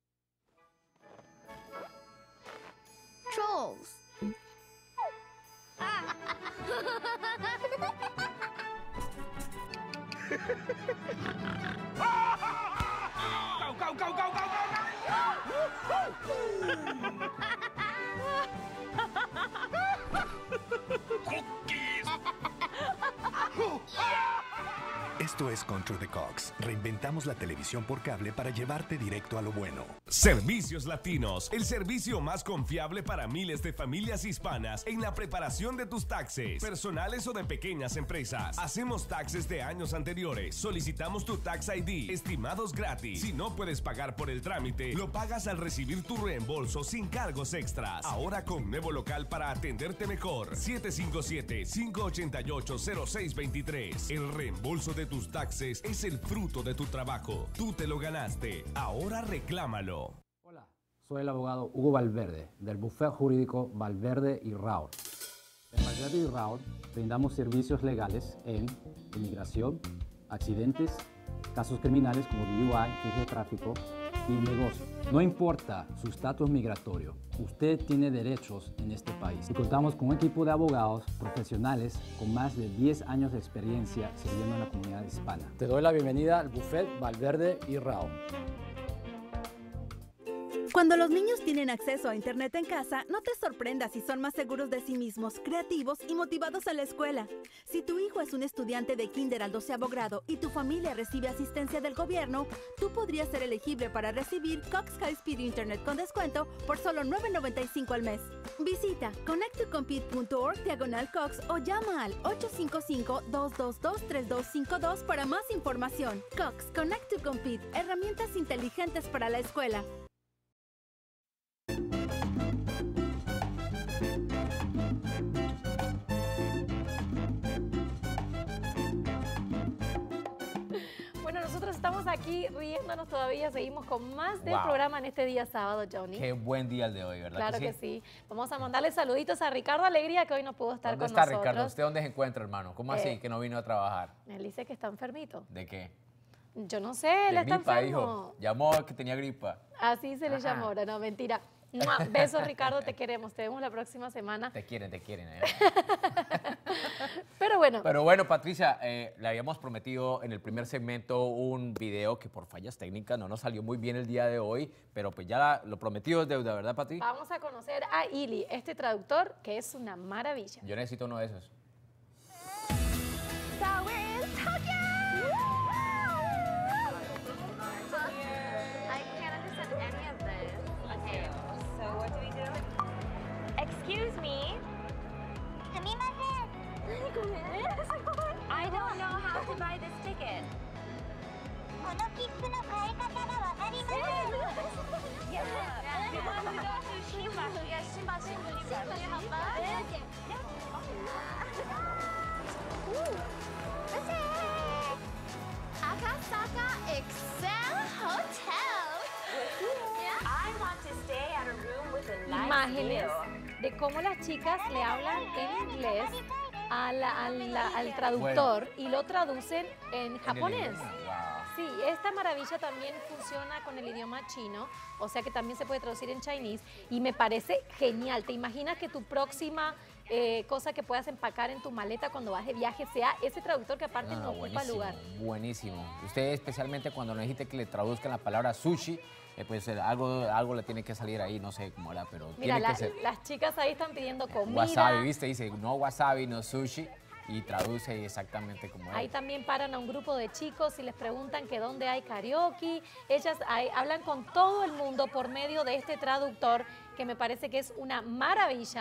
[SPEAKER 6] Trolls.
[SPEAKER 8] Go, go, go, go, go,
[SPEAKER 7] Esto es Contra the Cox. Reinventamos la televisión por cable para llevarte directo a lo bueno.
[SPEAKER 8] Servicios Latinos, el servicio más confiable para miles de familias hispanas en la preparación de tus taxes, personales o de pequeñas empresas. Hacemos taxes de años anteriores, solicitamos tu Tax ID, estimados gratis. Si no puedes pagar por el trámite, lo pagas al recibir tu reembolso sin cargos extras. Ahora con nuevo local para atenderte mejor. 757-588-0623. El reembolso de tus taxes es el fruto de tu trabajo. Tú te lo ganaste. Ahora reclámalo.
[SPEAKER 5] Hola, soy el abogado Hugo Valverde del bufete jurídico Valverde y Raúl. En Valverde y Raúl brindamos servicios legales en inmigración, accidentes, casos criminales como DUI, queja de tráfico y negocio. No importa su estatus migratorio, usted tiene derechos en este país. Y contamos con un equipo de abogados profesionales con más de 10 años de experiencia sirviendo a la comunidad hispana. Te doy la bienvenida al bufete Valverde y Raúl.
[SPEAKER 11] Cuando los niños tienen acceso a Internet en casa, no te sorprendas si son más seguros de sí mismos, creativos y motivados a la escuela. Si tu hijo es un estudiante de kinder al 12º grado y tu familia recibe asistencia del gobierno, tú podrías ser elegible para recibir Cox High Speed Internet con descuento por solo $9.95 al mes. Visita connecttocompete.org/Cox o llama al 855-222-3252 para más información. Cox Connect to Compete, herramientas inteligentes para la escuela.
[SPEAKER 1] Bueno, nosotros estamos aquí riéndonos todavía, seguimos con más del
[SPEAKER 2] Wow.
[SPEAKER 1] programa en este día sábado, Johnny.
[SPEAKER 2] Qué buen día el de hoy, ¿verdad?
[SPEAKER 1] Claro que sí. Vamos a mandarle saluditos a Ricardo Alegría, que hoy no pudo estar
[SPEAKER 2] ¿Dónde
[SPEAKER 1] con
[SPEAKER 2] está
[SPEAKER 1] nosotros.
[SPEAKER 2] Ricardo? ¿Usted dónde se encuentra, hermano? ¿Cómo así que no vino a trabajar?
[SPEAKER 1] Él dice que está enfermito.
[SPEAKER 2] ¿De qué?
[SPEAKER 1] Yo no sé, él
[SPEAKER 2] De
[SPEAKER 1] está
[SPEAKER 2] gripa,
[SPEAKER 1] enfermo.
[SPEAKER 2] dijo. Llamó que tenía gripa.
[SPEAKER 1] Así se le
[SPEAKER 2] Ajá.
[SPEAKER 1] llamó ahora, no, mentira. ¡Mua! Besos, Ricardo, te queremos. Te vemos la próxima semana.
[SPEAKER 2] Te quieren.
[SPEAKER 1] Pero bueno.
[SPEAKER 2] Pero bueno, Patricia, le habíamos prometido en el primer segmento un video que por fallas técnicas no nos salió muy bien el día de hoy, pero pues ya lo prometido es deuda, ¿verdad, Pati?
[SPEAKER 1] Vamos a conocer a Ili, este traductor que es una maravilla.
[SPEAKER 2] Yo necesito uno de esos.
[SPEAKER 6] So we're in Tokyo! I can't understand any of this. Okay, so what do we do? Excuse me. I don't know how to buy this ticket. Yeah. We want to go to Shimba. Yeah, Shimba. Can you help us? Akasaka Excel Hotel. I want to stay at a room with a nice
[SPEAKER 1] Imágenes
[SPEAKER 6] view.
[SPEAKER 1] de cómo las chicas le hablan en inglés al traductor y lo traducen en japonés. Sí, esta maravilla también funciona con el idioma chino, o sea que también se puede traducir en Chinese y me parece genial. ¿Te imaginas que tu próxima cosa que puedas empacar en tu maleta cuando vas de viaje sea ese traductor que aparte no ocupa lugar?
[SPEAKER 2] Buenísimo. Usted especialmente cuando necesite que le traduzcan la palabra sushi, pues algo le tiene que salir ahí, no sé cómo era, pero
[SPEAKER 1] Mira,
[SPEAKER 2] tiene que ser.
[SPEAKER 1] las chicas ahí están pidiendo comida.
[SPEAKER 2] Wasabi, ¿viste? Dice no wasabi, no sushi. Y traduce exactamente como es.
[SPEAKER 1] Ahí también paran a un grupo de chicos y les preguntan que dónde hay karaoke. Ellas hablan con todo el mundo por medio de este traductor que me parece que es una maravilla.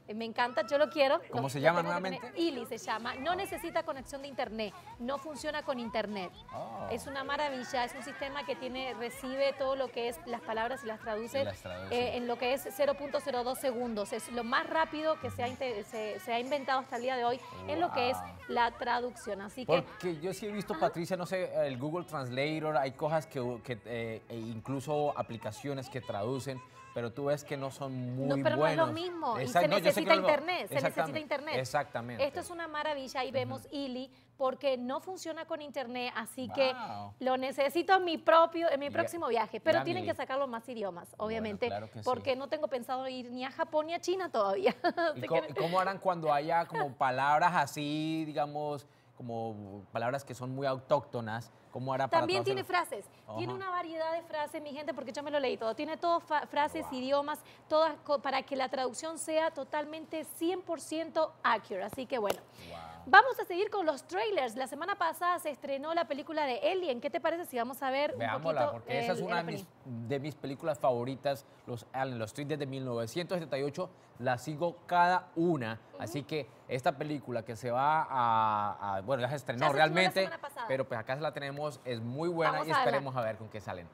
[SPEAKER 1] Me encanta, yo lo quiero.
[SPEAKER 2] ¿Cómo se
[SPEAKER 1] Lo
[SPEAKER 2] llama
[SPEAKER 1] tengo que
[SPEAKER 2] nuevamente?
[SPEAKER 1] tener. Illy se llama. No necesita conexión de internet, no funciona con internet.
[SPEAKER 2] Oh.
[SPEAKER 1] Es una maravilla, es un sistema que recibe todo lo que es las palabras y las traduce, en lo que es 0.02 segundos. Es lo más rápido que se ha inventado hasta el día de hoy en lo que es la traducción. Así que
[SPEAKER 2] Porque yo sí he visto, Patricia, no sé, el Google Translator, hay cosas e incluso aplicaciones que traducen, pero tú ves que no son muy
[SPEAKER 1] pero
[SPEAKER 2] buenos.
[SPEAKER 1] no es lo mismo, y
[SPEAKER 2] Exacto,
[SPEAKER 1] se
[SPEAKER 2] no, yo sé que
[SPEAKER 1] necesita
[SPEAKER 2] no es lo-
[SPEAKER 1] internet, se necesita internet.
[SPEAKER 2] Exactamente.
[SPEAKER 1] Esto es una maravilla y vemos Illy porque no funciona con internet, así que lo necesito en mi próximo viaje, pero
[SPEAKER 2] ya,
[SPEAKER 1] tienen
[SPEAKER 2] Mili.
[SPEAKER 1] que sacarlo más idiomas, obviamente,
[SPEAKER 2] claro que sí.
[SPEAKER 1] porque no tengo pensado ir ni a Japón ni a China todavía.
[SPEAKER 2] ¿Y cómo harán cuando haya como palabras así, digamos, como palabras que son muy autóctonas? ¿Cómo hará para
[SPEAKER 1] También tiene
[SPEAKER 2] traducirlo?
[SPEAKER 1] frases,
[SPEAKER 2] Ajá.
[SPEAKER 1] tiene una variedad de frases, mi gente, porque yo me lo leí todo. Tiene todas frases, idiomas, todas para que la traducción sea totalmente 100% accurate. Así que bueno, vamos a seguir con los trailers. La semana pasada se estrenó la película de Alien. ¿Qué te parece si vamos a ver
[SPEAKER 2] Veámosla,
[SPEAKER 1] un poquito
[SPEAKER 2] porque esa es una
[SPEAKER 1] opening?
[SPEAKER 2] de mis películas favoritas, los Alien, los estoy desde 1978, la sigo cada una, así que esta película que se va bueno, ya se estrenó
[SPEAKER 1] Ya se estrenó la
[SPEAKER 2] realmente,
[SPEAKER 1] semana pasada.
[SPEAKER 2] pero pues acá la tenemos, es muy buena
[SPEAKER 1] Vamos
[SPEAKER 2] y
[SPEAKER 1] a verla.
[SPEAKER 2] esperemos a ver con qué salen.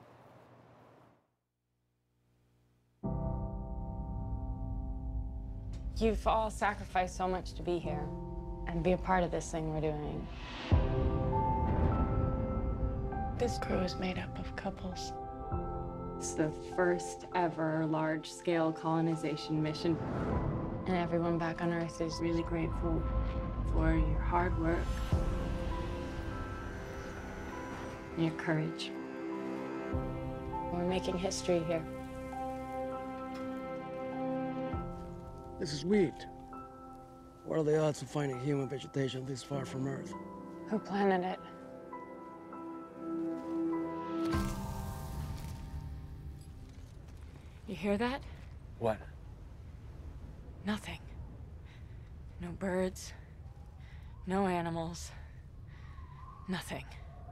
[SPEAKER 14] You've all sacrificed so much to be here and be a part of this thing we're doing. This crew is made up of couples. It's the first ever large-scale colonization mission. And everyone back on Earth is really grateful for your hard work, your courage. We're making history here.
[SPEAKER 15] This is wheat. What are the odds of finding human vegetation this far from Earth?
[SPEAKER 14] Who planted it? You hear that?
[SPEAKER 2] What?
[SPEAKER 14] Nothing. No birds, no animals, nothing.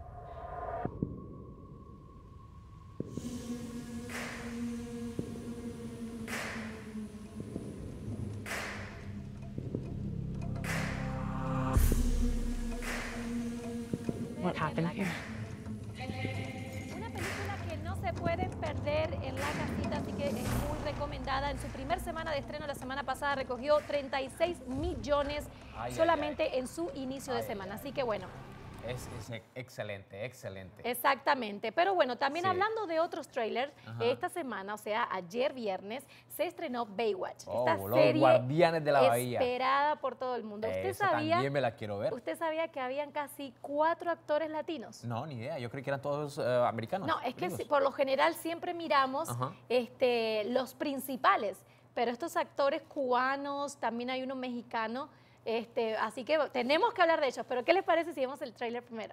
[SPEAKER 14] What happened here?
[SPEAKER 1] Una película que no se pueden perder en la casita, así que es muy recomendada. En su primer semana de estreno, la semana pasada, recogió 36 millones solamente en su inicio de semana. Así que bueno.
[SPEAKER 2] Es excelente, excelente.
[SPEAKER 1] Exactamente, pero bueno, también
[SPEAKER 2] Sí.
[SPEAKER 1] hablando de otros trailers,
[SPEAKER 2] Ajá.
[SPEAKER 1] esta semana, o sea, ayer viernes, se estrenó Baywatch.
[SPEAKER 2] Oh,
[SPEAKER 1] Esta
[SPEAKER 2] los
[SPEAKER 1] serie
[SPEAKER 2] Guardianes de la Bahía.
[SPEAKER 1] esperada por todo el mundo.
[SPEAKER 2] Esa también me la quiero ver.
[SPEAKER 1] ¿Usted sabía que habían casi 4 actores latinos?
[SPEAKER 2] No, ni idea, yo creí que eran todos americanos.
[SPEAKER 1] No, es que
[SPEAKER 2] gringos.
[SPEAKER 1] por lo general siempre miramos
[SPEAKER 2] Ajá.
[SPEAKER 1] los principales, pero estos actores cubanos, también hay uno mexicano, así que tenemos que hablar de ellos. Pero ¿qué les parece si vemos el tráiler primero?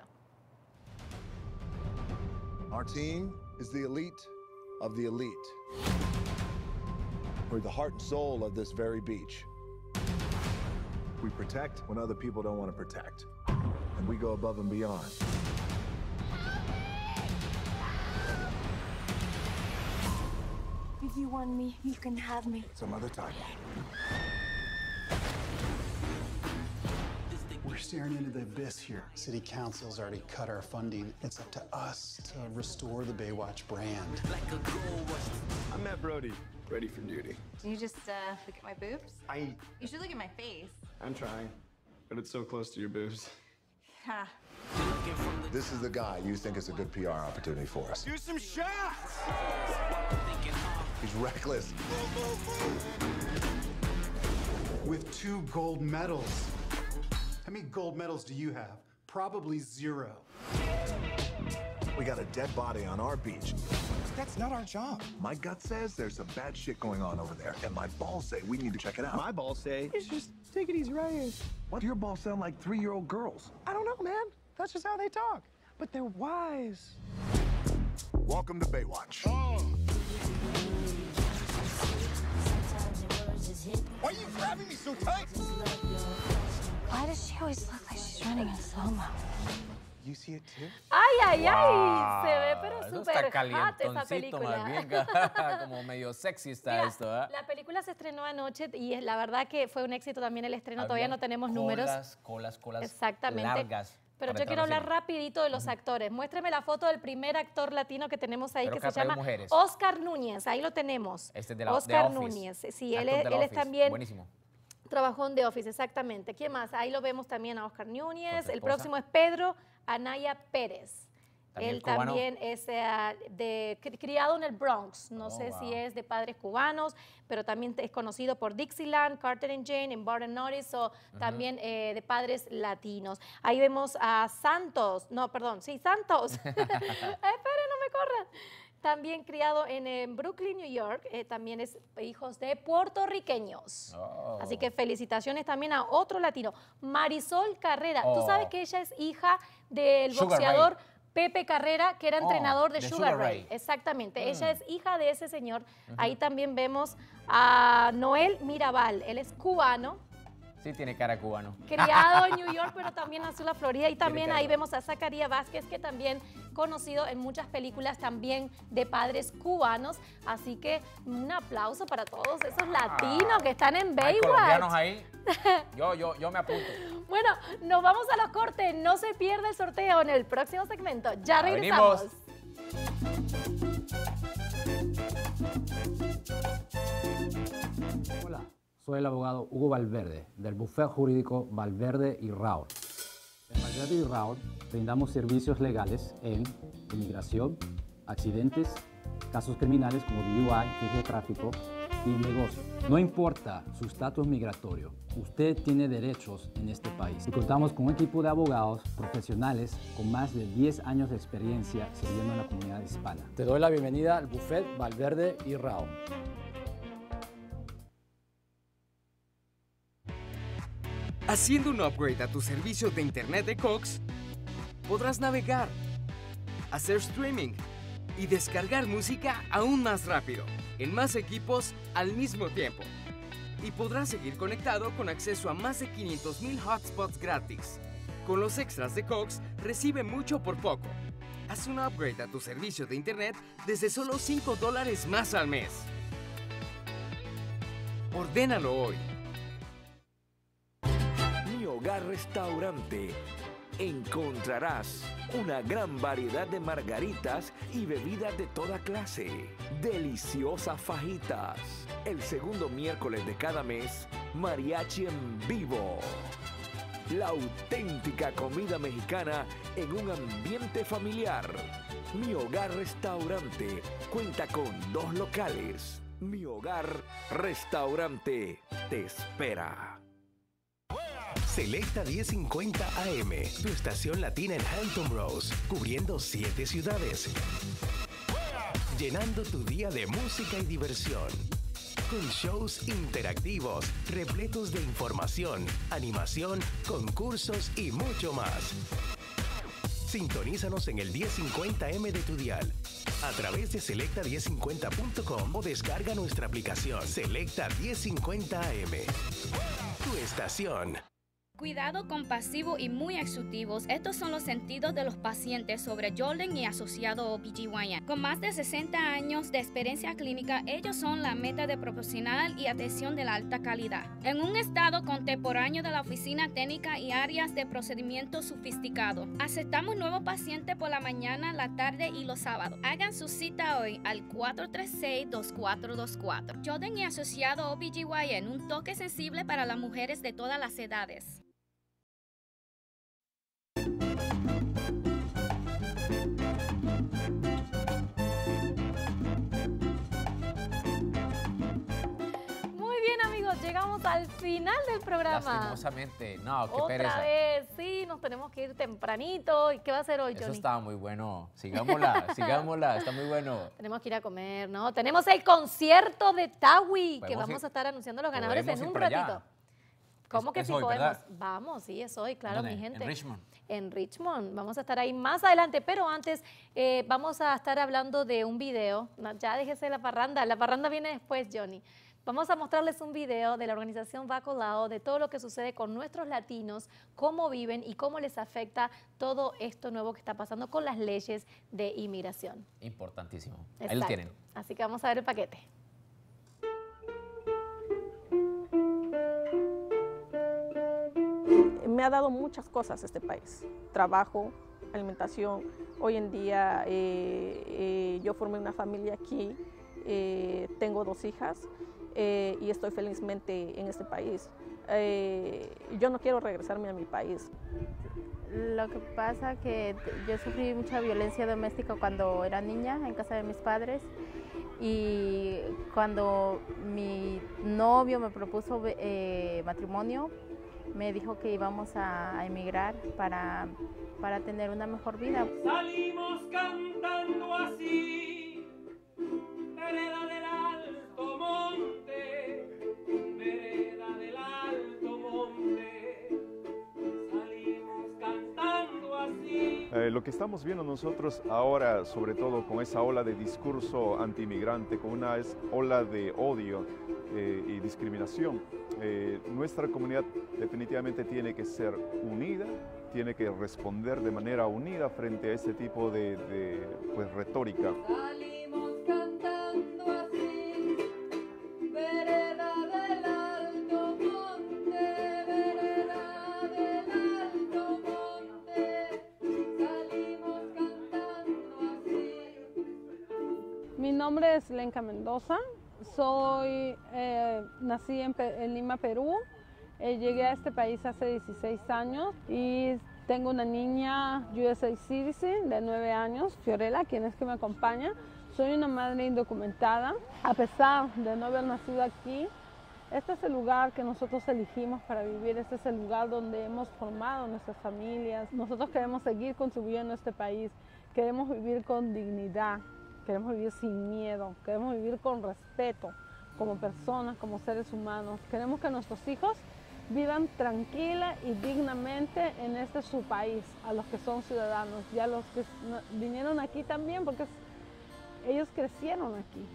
[SPEAKER 16] Our team is the elite of the elite. We're the heart and soul of this very beach. We protect when other people don't want to protect. And we go above and beyond.
[SPEAKER 17] If you want me, you can have me.
[SPEAKER 16] Some other time.
[SPEAKER 18] We're staring into the abyss here. City Council's already cut our funding. It's up to us to restore the Baywatch brand.
[SPEAKER 19] I'm Matt Brody, ready for duty.
[SPEAKER 20] Do you just look at my boobs? You should look at my face.
[SPEAKER 19] I'm trying, but it's so close to your boobs.
[SPEAKER 20] Ha.
[SPEAKER 16] This is the guy you think is a good PR opportunity for us.
[SPEAKER 19] Do some shots!
[SPEAKER 16] He's reckless.
[SPEAKER 18] With 2 gold medals. How many gold medals do you have? Probably 0.
[SPEAKER 16] We got a dead body on our beach.
[SPEAKER 19] That's not our job.
[SPEAKER 16] My gut says there's some bad shit going on over there, and my balls say we need to check it out.
[SPEAKER 19] My balls say, it's just take it easy right here.
[SPEAKER 16] What? Your balls sound like 3-year-old girls.
[SPEAKER 19] I don't know, man. That's just how they talk. But they're wise.
[SPEAKER 16] Welcome to Baywatch.
[SPEAKER 19] Why are you grabbing me so tight?
[SPEAKER 20] Why does she always look like she's running in slow-mo?
[SPEAKER 18] You see it too?
[SPEAKER 1] Ay,
[SPEAKER 2] Wow,
[SPEAKER 1] se ve pero
[SPEAKER 2] eso
[SPEAKER 1] súper
[SPEAKER 2] está
[SPEAKER 1] hot esa
[SPEAKER 2] calientoncito,
[SPEAKER 1] película.
[SPEAKER 2] más bien, como medio sexy está
[SPEAKER 1] Mira,
[SPEAKER 2] esto, ¿eh?
[SPEAKER 1] La película se estrenó anoche y la verdad que fue un éxito también el estreno. Todavía
[SPEAKER 2] Habían
[SPEAKER 1] no tenemos números.
[SPEAKER 2] Colas
[SPEAKER 1] Exactamente.
[SPEAKER 2] largas.
[SPEAKER 1] Pero
[SPEAKER 2] para
[SPEAKER 1] yo
[SPEAKER 2] entrar
[SPEAKER 1] quiero
[SPEAKER 2] al
[SPEAKER 1] hablar
[SPEAKER 2] cine.
[SPEAKER 1] rapidito de los actores. Muéstreme la foto del primer actor latino que tenemos ahí,
[SPEAKER 2] Pero
[SPEAKER 1] que
[SPEAKER 2] que
[SPEAKER 1] se
[SPEAKER 2] atrae
[SPEAKER 1] llama
[SPEAKER 2] mujeres.
[SPEAKER 1] Oscar Núñez. Ahí lo tenemos.
[SPEAKER 2] Este de la
[SPEAKER 1] Oscar
[SPEAKER 2] The Office.
[SPEAKER 1] Núñez. Sí, él
[SPEAKER 2] Actor de The
[SPEAKER 1] es
[SPEAKER 2] Office.
[SPEAKER 1] también...
[SPEAKER 2] Buenísimo.
[SPEAKER 1] Trabajó en The Office, exactamente. ¿Quién más? Ahí lo vemos también a Oscar Núñez.
[SPEAKER 2] Con su
[SPEAKER 1] El
[SPEAKER 2] esposa.
[SPEAKER 1] próximo es Pedro Anaya Pérez.
[SPEAKER 2] También
[SPEAKER 1] Él
[SPEAKER 2] cubano.
[SPEAKER 1] también es criado en el Bronx. No sé
[SPEAKER 2] wow.
[SPEAKER 1] si es de padres cubanos, pero también es conocido por Dixieland, Carter and Jane, en Barton Notice, o también de padres latinos. Ahí vemos a Santos. Santos. Esperen, no me corran. También criado en Brooklyn, New York, también es hijos de puertorriqueños.
[SPEAKER 2] Oh.
[SPEAKER 1] Así que felicitaciones también a otro latino, Marisol Carrera. Tú
[SPEAKER 2] Oh.
[SPEAKER 1] sabes que ella es hija del
[SPEAKER 2] Sugar
[SPEAKER 1] boxeador
[SPEAKER 2] Ray.
[SPEAKER 1] Pepe Carrera, que era entrenador de
[SPEAKER 2] de
[SPEAKER 1] Sugar
[SPEAKER 2] Sugar
[SPEAKER 1] Ray.
[SPEAKER 2] Ray.
[SPEAKER 1] Exactamente, ella es hija de ese señor. Ahí también vemos a Noel Mirabal, él es cubano.
[SPEAKER 2] Sí, tiene cara cubano.
[SPEAKER 1] Criado en New York, pero también nació en la Florida. Y también
[SPEAKER 2] cara.
[SPEAKER 1] ahí vemos a Zacarías Vázquez, que también conocido en muchas películas también de padres cubanos. Así que un aplauso para todos esos latinos que están en
[SPEAKER 2] Hay colombianos
[SPEAKER 1] Baywatch.
[SPEAKER 2] ahí. Yo me apunto.
[SPEAKER 1] Bueno, nos vamos a los cortes. No se pierda el sorteo en el próximo segmento. Ya regresamos.
[SPEAKER 5] Hola, soy el abogado Hugo Valverde, del bufete jurídico Valverde y Raúl. En Valverde y Raúl brindamos servicios legales en inmigración, accidentes, casos criminales como DUI, queja de tráfico y negocio. No importa su estatus migratorio, usted tiene derechos en este país. Y contamos con un equipo de abogados profesionales con más de 10 años de experiencia sirviendo a la comunidad hispana. Te doy la bienvenida al bufete Valverde y Raúl.
[SPEAKER 3] Haciendo un upgrade a tu servicio de internet de Cox, podrás navegar, hacer streaming y descargar música aún más rápido, en más equipos al mismo tiempo. Y podrás seguir conectado con acceso a más de 500,000 hotspots gratis. Con los extras de Cox, recibe mucho por poco. Haz un upgrade a tu servicio de internet desde solo $5 más al mes. Ordénalo hoy.
[SPEAKER 4] Mi Hogar Restaurante. Encontrarás una gran variedad de margaritas y bebidas de toda clase. Deliciosas fajitas. El segundo miércoles de cada mes, mariachi en vivo. La auténtica comida mexicana en un ambiente familiar. Mi Hogar Restaurante cuenta con 2 locales. Mi Hogar Restaurante te espera.
[SPEAKER 13] Selecta 1050 AM, tu estación latina en Hampton Roads, cubriendo 7 ciudades. Llenando tu día de música y diversión. Con shows interactivos, repletos de información, animación, concursos y mucho más. Sintonízanos en el 1050M de tu dial, a través de selecta1050.com o descarga nuestra aplicación Selecta 1050 AM. Tu estación.
[SPEAKER 12] Cuidado compasivo y muy exhaustivos. Estos son los sentidos de los pacientes sobre Jordan y asociado OBGYN. Con más de 60 años de experiencia clínica, ellos son la meta de profesional y atención de la alta calidad. En un estado contemporáneo de la oficina técnica y áreas de procedimiento sofisticado. Aceptamos nuevos pacientes por la mañana, la tarde y los sábados. Hagan su cita hoy al 436-2424. Jordan y asociado OBGYN, un toque sensible para las mujeres de todas las edades.
[SPEAKER 1] Muy bien, amigos, llegamos al final del programa.
[SPEAKER 2] Lastimosamente, no, qué
[SPEAKER 1] Otra
[SPEAKER 2] pereza.
[SPEAKER 1] vez, sí, nos tenemos que ir tempranito. ¿Y qué va a hacer hoy,
[SPEAKER 2] Eso
[SPEAKER 1] Johnny?
[SPEAKER 2] estaba muy bueno. Sigámosla, sigámosla, está muy bueno.
[SPEAKER 1] Tenemos que ir a comer, ¿no? Tenemos el concierto de Tawi, que
[SPEAKER 2] Podemos
[SPEAKER 1] vamos
[SPEAKER 2] ir-
[SPEAKER 1] a estar anunciando los ganadores
[SPEAKER 2] podemos
[SPEAKER 1] en
[SPEAKER 2] ir
[SPEAKER 1] un
[SPEAKER 2] para allá.
[SPEAKER 1] ratito. ¿Cómo que
[SPEAKER 2] Es
[SPEAKER 1] sí
[SPEAKER 2] hoy,
[SPEAKER 1] podemos?
[SPEAKER 2] ¿verdad?
[SPEAKER 1] Vamos, sí, es hoy, claro,
[SPEAKER 2] ¿Dónde?
[SPEAKER 1] mi gente.
[SPEAKER 2] En Richmond.
[SPEAKER 1] En Richmond. Vamos a estar ahí más adelante, pero antes vamos a estar hablando de un video. No, ya déjese la parranda viene después, Johnny. Vamos a mostrarles un video de la organización Bacolao de todo lo que sucede con nuestros latinos, cómo viven y cómo les afecta todo esto nuevo que está pasando con las leyes de inmigración.
[SPEAKER 2] Importantísimo.
[SPEAKER 1] Exacto.
[SPEAKER 2] Ahí lo tienen.
[SPEAKER 1] Así que vamos a ver el paquete.
[SPEAKER 21] Me ha dado muchas cosas este país. Trabajo, alimentación. Hoy en día yo formé una familia aquí, tengo 2 hijas. Y estoy felizmente en este país. Yo no quiero regresarme a mi país.
[SPEAKER 22] Lo que pasa que yo sufrí mucha violencia doméstica cuando era niña en casa de mis padres, y cuando mi novio me propuso matrimonio, me dijo que íbamos a emigrar para tener una mejor vida.
[SPEAKER 23] Salimos cantando así, vereda del alto monte, vereda del alto monte, salimos cantando así.
[SPEAKER 24] Lo que estamos viendo nosotros ahora, sobre todo con esa ola de discurso antiinmigrante, con una ola de odio y discriminación, nuestra comunidad definitivamente tiene que ser unida, tiene que responder de manera unida frente a este tipo de pues, retórica.
[SPEAKER 23] Salimos cantando así, vereda del alto monte, vereda del alto monte, salimos cantando así.
[SPEAKER 25] Mi nombre es Lenka Mendoza, nací en Lima, Perú. Llegué a este país hace 16 años y tengo una niña USA Citizen de 9 años, Fiorella, quien es que me acompaña. Soy una madre indocumentada. A pesar de no haber nacido aquí, este es el lugar que nosotros elegimos para vivir, este es el lugar donde hemos formado nuestras familias. Nosotros queremos seguir contribuyendo a este país, queremos vivir con dignidad, queremos vivir sin miedo, queremos vivir con respeto como personas, como seres humanos. Queremos que nuestros hijos vivan tranquila y dignamente en este su país, a los que son ciudadanos y a los que vinieron aquí también, porque ellos crecieron aquí.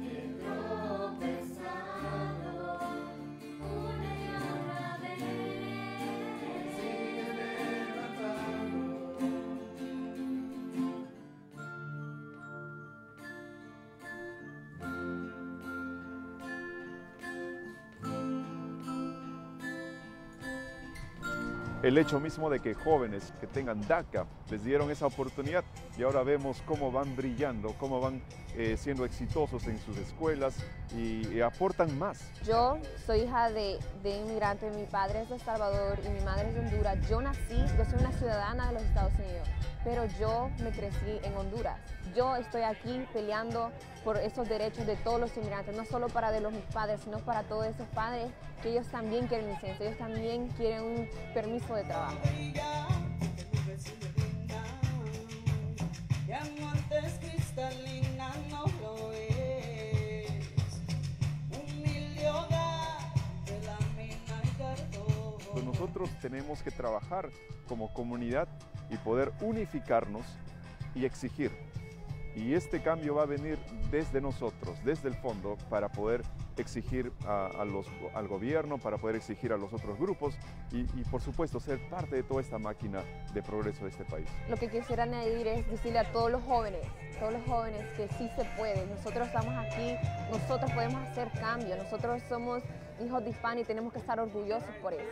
[SPEAKER 24] El hecho mismo de que jóvenes que tengan DACA les dieron esa oportunidad y ahora vemos cómo van brillando, cómo van siendo exitosos en sus escuelas y aportan más.
[SPEAKER 26] Yo soy hija de inmigrante, mi padre es de El Salvador y mi madre es de Honduras. Yo soy una ciudadana de los Estados Unidos, pero yo me crecí en Honduras. Yo estoy aquí peleando por esos derechos de todos los inmigrantes, no solo para mis padres, sino para todos esos padres que ellos también quieren licencia, ellos también quieren un permiso de trabajo.
[SPEAKER 24] Pues nosotros tenemos que trabajar como comunidad y poder unificarnos y exigir. Y este cambio va a venir desde nosotros, desde el fondo, para poder exigir al gobierno, para poder exigir a los otros grupos y por supuesto ser parte de toda esta máquina de progreso de este país.
[SPEAKER 26] Lo que quisiera añadir es decirle a todos los jóvenes que sí se puede. Nosotros estamos aquí, nosotros podemos hacer cambio, nosotros somos hijos de hispanos y tenemos que estar orgullosos por eso.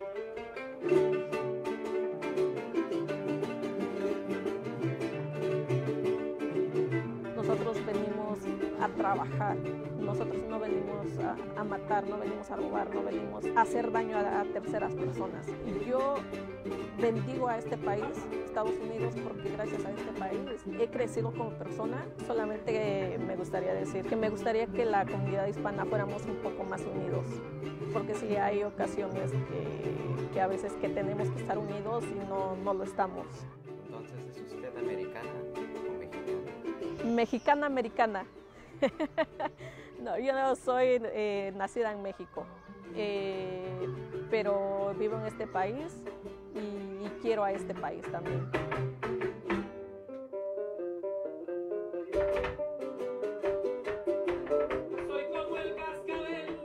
[SPEAKER 21] Nosotros venimos a trabajar, nosotros no venimos a matar, no venimos a robar, no venimos a hacer daño a terceras personas. Y yo bendigo a este país, Estados Unidos, porque gracias a este país he crecido como persona. Solamente me gustaría decir que me gustaría que la comunidad hispana fuéramos un poco más unidos, porque sí hay ocasiones que a veces que tenemos que estar unidos y no lo estamos.
[SPEAKER 27] Entonces, ¿es usted americana o mexicana?
[SPEAKER 21] Mexicana-americana. No, yo no soy nacida en México, pero vivo en este país y quiero a este país también.
[SPEAKER 23] Soy como el cascabel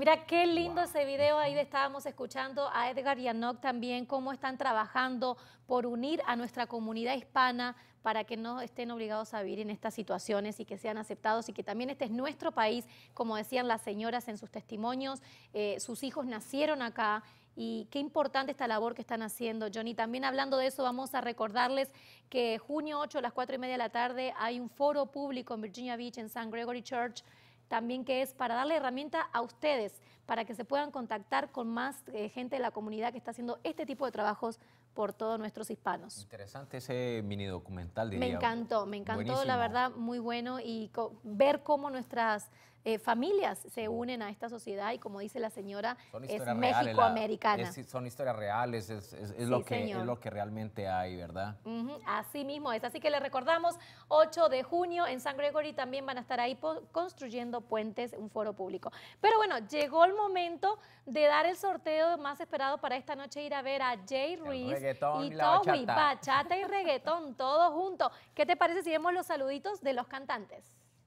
[SPEAKER 1] Mira qué lindo ese video, ahí estábamos escuchando a Edgar y a Enoch también, cómo están trabajando por unir a nuestra comunidad hispana para que no estén obligados a vivir en estas situaciones y que sean aceptados y que también este es nuestro país, como decían las señoras en sus testimonios, sus hijos nacieron acá. Y qué importante esta labor que están haciendo, Johnny. También hablando de eso, vamos a recordarles que junio 8 a las 4:30 de la tarde hay un foro público en Virginia Beach, en St. Gregory Church, también que es para darle herramienta a ustedes, para que se puedan contactar con más gente de la comunidad que está haciendo este tipo de trabajos por todos nuestros hispanos.
[SPEAKER 2] Interesante ese mini documental, diría.
[SPEAKER 1] Me encantó,
[SPEAKER 2] Buenísimo.
[SPEAKER 1] la verdad, muy bueno, y ver cómo nuestras familias se unen a esta sociedad y, como dice la señora, es México-americana.
[SPEAKER 2] Son historias reales, es
[SPEAKER 1] Sí,
[SPEAKER 2] lo que,
[SPEAKER 1] señor.
[SPEAKER 2] es lo que realmente hay, ¿verdad?
[SPEAKER 1] Así mismo es. Así que les recordamos, 8 de junio en St. Gregory también van a estar ahí construyendo puentes, un foro público. Pero bueno, llegó el momento de dar el sorteo más esperado para esta noche, ir a ver a Jay Ruiz
[SPEAKER 2] reggaetón
[SPEAKER 1] y
[SPEAKER 2] y la
[SPEAKER 1] Toby,
[SPEAKER 2] bachata.
[SPEAKER 1] bachata y reggaetón, todos juntos. ¿Qué te parece si vemos los saluditos de los cantantes?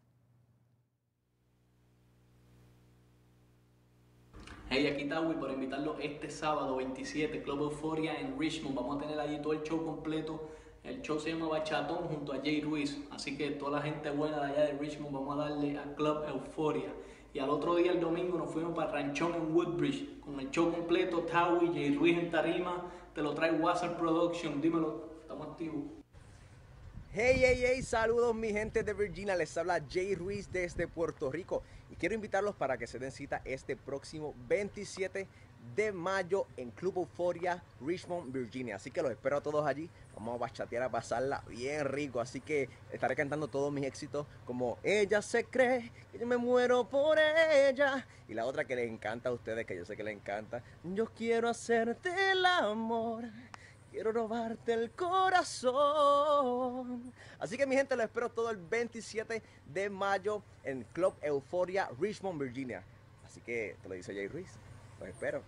[SPEAKER 6] Hey, aquí Tawi para invitarlos este sábado 27, Club Euphoria en Richmond. Vamos a tener allí todo el show completo. El show se llama Bachatón junto a Jay Ruiz. Así que toda la gente buena de allá de Richmond, vamos a darle a Club Euphoria. Y al otro día, el domingo, nos fuimos para Ranchón en Woodbridge con el show completo, Tawi, Jay Ruiz en tarima. Te lo trae WhatsApp Production. Dímelo, estamos activos.
[SPEAKER 7] Hey, saludos mi gente de Virginia, les habla Jay Ruiz desde Puerto Rico y quiero invitarlos para que se den cita este próximo 27 de mayo en Club Euphoria, Richmond, Virginia. Así que los espero a todos allí, vamos a bachatear, a pasarla bien rico, así que estaré cantando todos mis éxitos como Ella se cree que yo me muero por ella, y la otra que les encanta a ustedes, que yo sé que les encanta, Yo quiero hacerte el amor, quiero robarte el corazón. Así que mi gente, lo espero todo el 27 de mayo en Club Euphoria, Richmond, Virginia. Así que te lo dice Jay Ruiz. Los espero.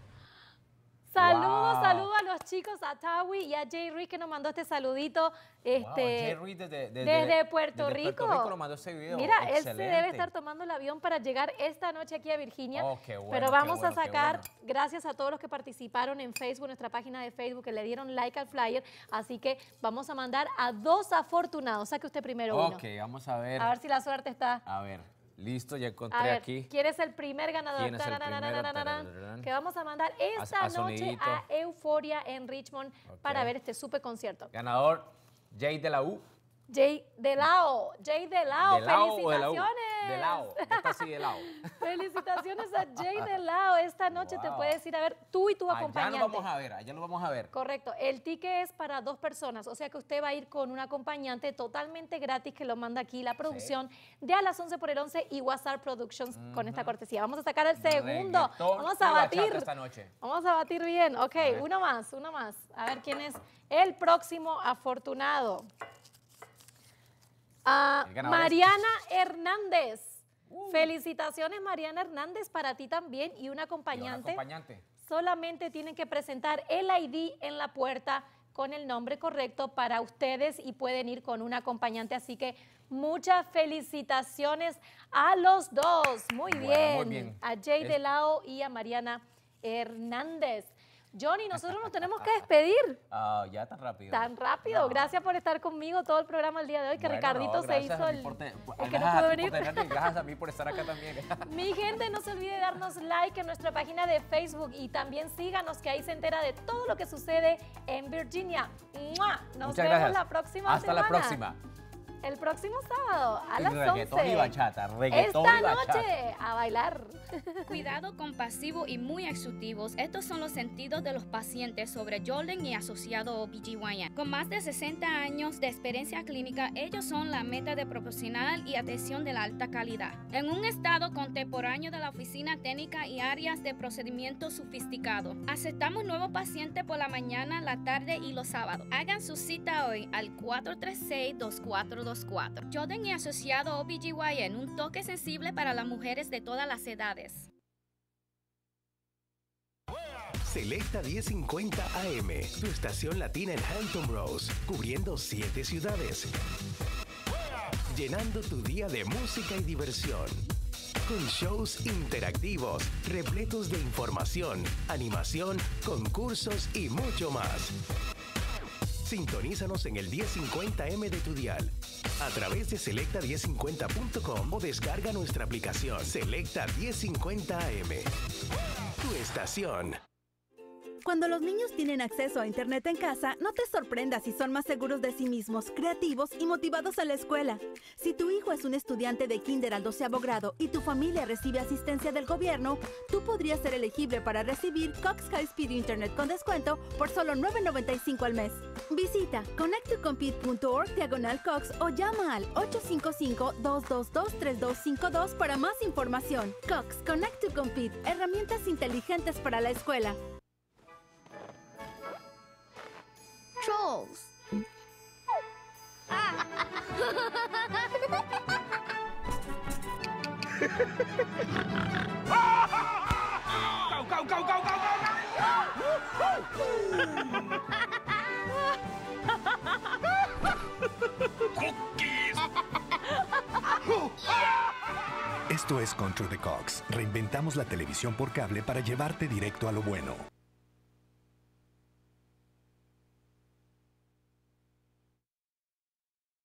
[SPEAKER 1] Saludos a los chicos, a Tawi y a Jay Ruiz, que nos mandó este saludito.
[SPEAKER 2] Jay Ruiz
[SPEAKER 1] desde Puerto Rico.
[SPEAKER 2] Nos mandó este video.
[SPEAKER 1] Mira, él se
[SPEAKER 2] Excelente.
[SPEAKER 1] debe estar tomando el avión para llegar esta noche aquí a Virginia.
[SPEAKER 2] Oh, qué bueno,
[SPEAKER 1] pero
[SPEAKER 2] qué
[SPEAKER 1] vamos
[SPEAKER 2] bueno,
[SPEAKER 1] a sacar,
[SPEAKER 2] qué bueno.
[SPEAKER 1] gracias a todos los que participaron en Facebook, nuestra página de Facebook, que le dieron like al flyer. Así que vamos a mandar a 2 afortunados. Saque usted primero uno.
[SPEAKER 2] Ok, vamos a ver.
[SPEAKER 1] A ver si la suerte está.
[SPEAKER 2] A ver, listo, ya
[SPEAKER 1] A
[SPEAKER 2] encontré
[SPEAKER 1] ver,
[SPEAKER 2] aquí.
[SPEAKER 1] ¿quién es el primer ganador?
[SPEAKER 2] ¿Quién es el
[SPEAKER 1] Tararararararán,
[SPEAKER 2] primero?
[SPEAKER 1] que vamos a mandar esta noche
[SPEAKER 2] sonidito.
[SPEAKER 1] a Euphoria en Richmond para ver este súper concierto.
[SPEAKER 2] Ganador, Jay de la U.
[SPEAKER 1] Jay de Lao,
[SPEAKER 2] ¿De Lao o de la U?
[SPEAKER 1] felicitaciones.
[SPEAKER 2] De Lao, está así de Lao.
[SPEAKER 1] Felicitaciones a Jay de Lao. Esta noche te puedes ir a ver tú y tu acompañante.
[SPEAKER 2] Allá lo vamos a ver.
[SPEAKER 1] Correcto, el ticket es para 2 personas, o sea que usted va a ir con un acompañante totalmente gratis que lo manda aquí la producción de A las 11 por el 11 y WhatsApp Productions con esta cortesía. Vamos a sacar el segundo,
[SPEAKER 2] Reggaetón
[SPEAKER 1] vamos
[SPEAKER 2] y
[SPEAKER 1] a
[SPEAKER 2] bachata
[SPEAKER 1] batir.
[SPEAKER 2] esta noche.
[SPEAKER 1] Vamos a batir bien, ok, uno más. A ver quién es el próximo afortunado.
[SPEAKER 2] El ganador
[SPEAKER 1] Mariana Hernández. Felicitaciones, Mariana Hernández, para ti también y un acompañante. Solamente tienen que presentar el ID en la puerta con el nombre correcto para ustedes y pueden ir con un acompañante. Así que muchas felicitaciones a los dos. Muy bien. A Jay de Lao y a Mariana Hernández. Johnny, nosotros nos tenemos que despedir.
[SPEAKER 2] Ya tan rápido.
[SPEAKER 1] Tan rápido.
[SPEAKER 2] No.
[SPEAKER 1] Gracias por estar conmigo todo el programa el día de hoy, que
[SPEAKER 2] Bueno,
[SPEAKER 1] Ricardito se
[SPEAKER 2] gracias
[SPEAKER 1] hizo
[SPEAKER 2] a mí
[SPEAKER 1] el
[SPEAKER 2] por
[SPEAKER 1] que no
[SPEAKER 2] gracias
[SPEAKER 1] pudo
[SPEAKER 2] a ti
[SPEAKER 1] venir.
[SPEAKER 2] por tenerme y gracias a mí por estar acá también.
[SPEAKER 1] Mi gente, no se olvide de darnos like en nuestra página de Facebook y también síganos, que ahí se entera de todo lo que sucede en Virginia. ¡Mua! Nos
[SPEAKER 2] Muchas
[SPEAKER 1] vemos
[SPEAKER 2] gracias.
[SPEAKER 1] la próxima
[SPEAKER 2] Hasta
[SPEAKER 1] semana.
[SPEAKER 2] la próxima.
[SPEAKER 1] El próximo sábado a
[SPEAKER 2] Y
[SPEAKER 1] las
[SPEAKER 2] reggaetón
[SPEAKER 1] 11.
[SPEAKER 2] y bachata, reggaetón
[SPEAKER 1] Esta
[SPEAKER 2] y bachata.
[SPEAKER 1] noche a bailar.
[SPEAKER 12] Cuidado compasivo y muy exhaustivos. Estos son los sentidos de los pacientes sobre Jordan y asociado OBGYN. Con más de 60 años de experiencia clínica, ellos son la meta de profesional y atención de la alta calidad. En un estado contemporáneo de la oficina técnica y áreas de procedimiento sofisticado. Aceptamos nuevos pacientes por la mañana, la tarde y los sábados. Hagan su cita hoy al 436-2424. Jordan y asociado OBGYN, un toque sensible para las mujeres de todas las edades.
[SPEAKER 13] Selecta 1050 AM, tu estación latina en Hampton Roads, cubriendo 7 ciudades. Llenando tu día de música y diversión. Con shows interactivos, repletos de información, animación, concursos y mucho más. Sintonízanos en el 1050M de tu dial, a través de selecta1050.com o descarga nuestra aplicación Selecta 1050M. Tu estación.
[SPEAKER 8] Cuando los niños tienen acceso a Internet en casa, no te sorprendas si son más seguros de sí mismos, creativos y motivados a la escuela. Si tu hijo es un estudiante de kinder al 12º grado y tu familia recibe asistencia del gobierno, tú podrías ser elegible para recibir Cox High Speed Internet con descuento por solo $9.95 al mes. Visita connecttocompete.org/Cox o llama al 855-222-3252 para más información. Cox Connect to Compete, herramientas inteligentes para la escuela.
[SPEAKER 9] Trolls.
[SPEAKER 10] Go, go, go, go, go, go, go!
[SPEAKER 13] Esto es Control the Cox. Reinventamos la televisión por cable para llevarte directo a lo bueno.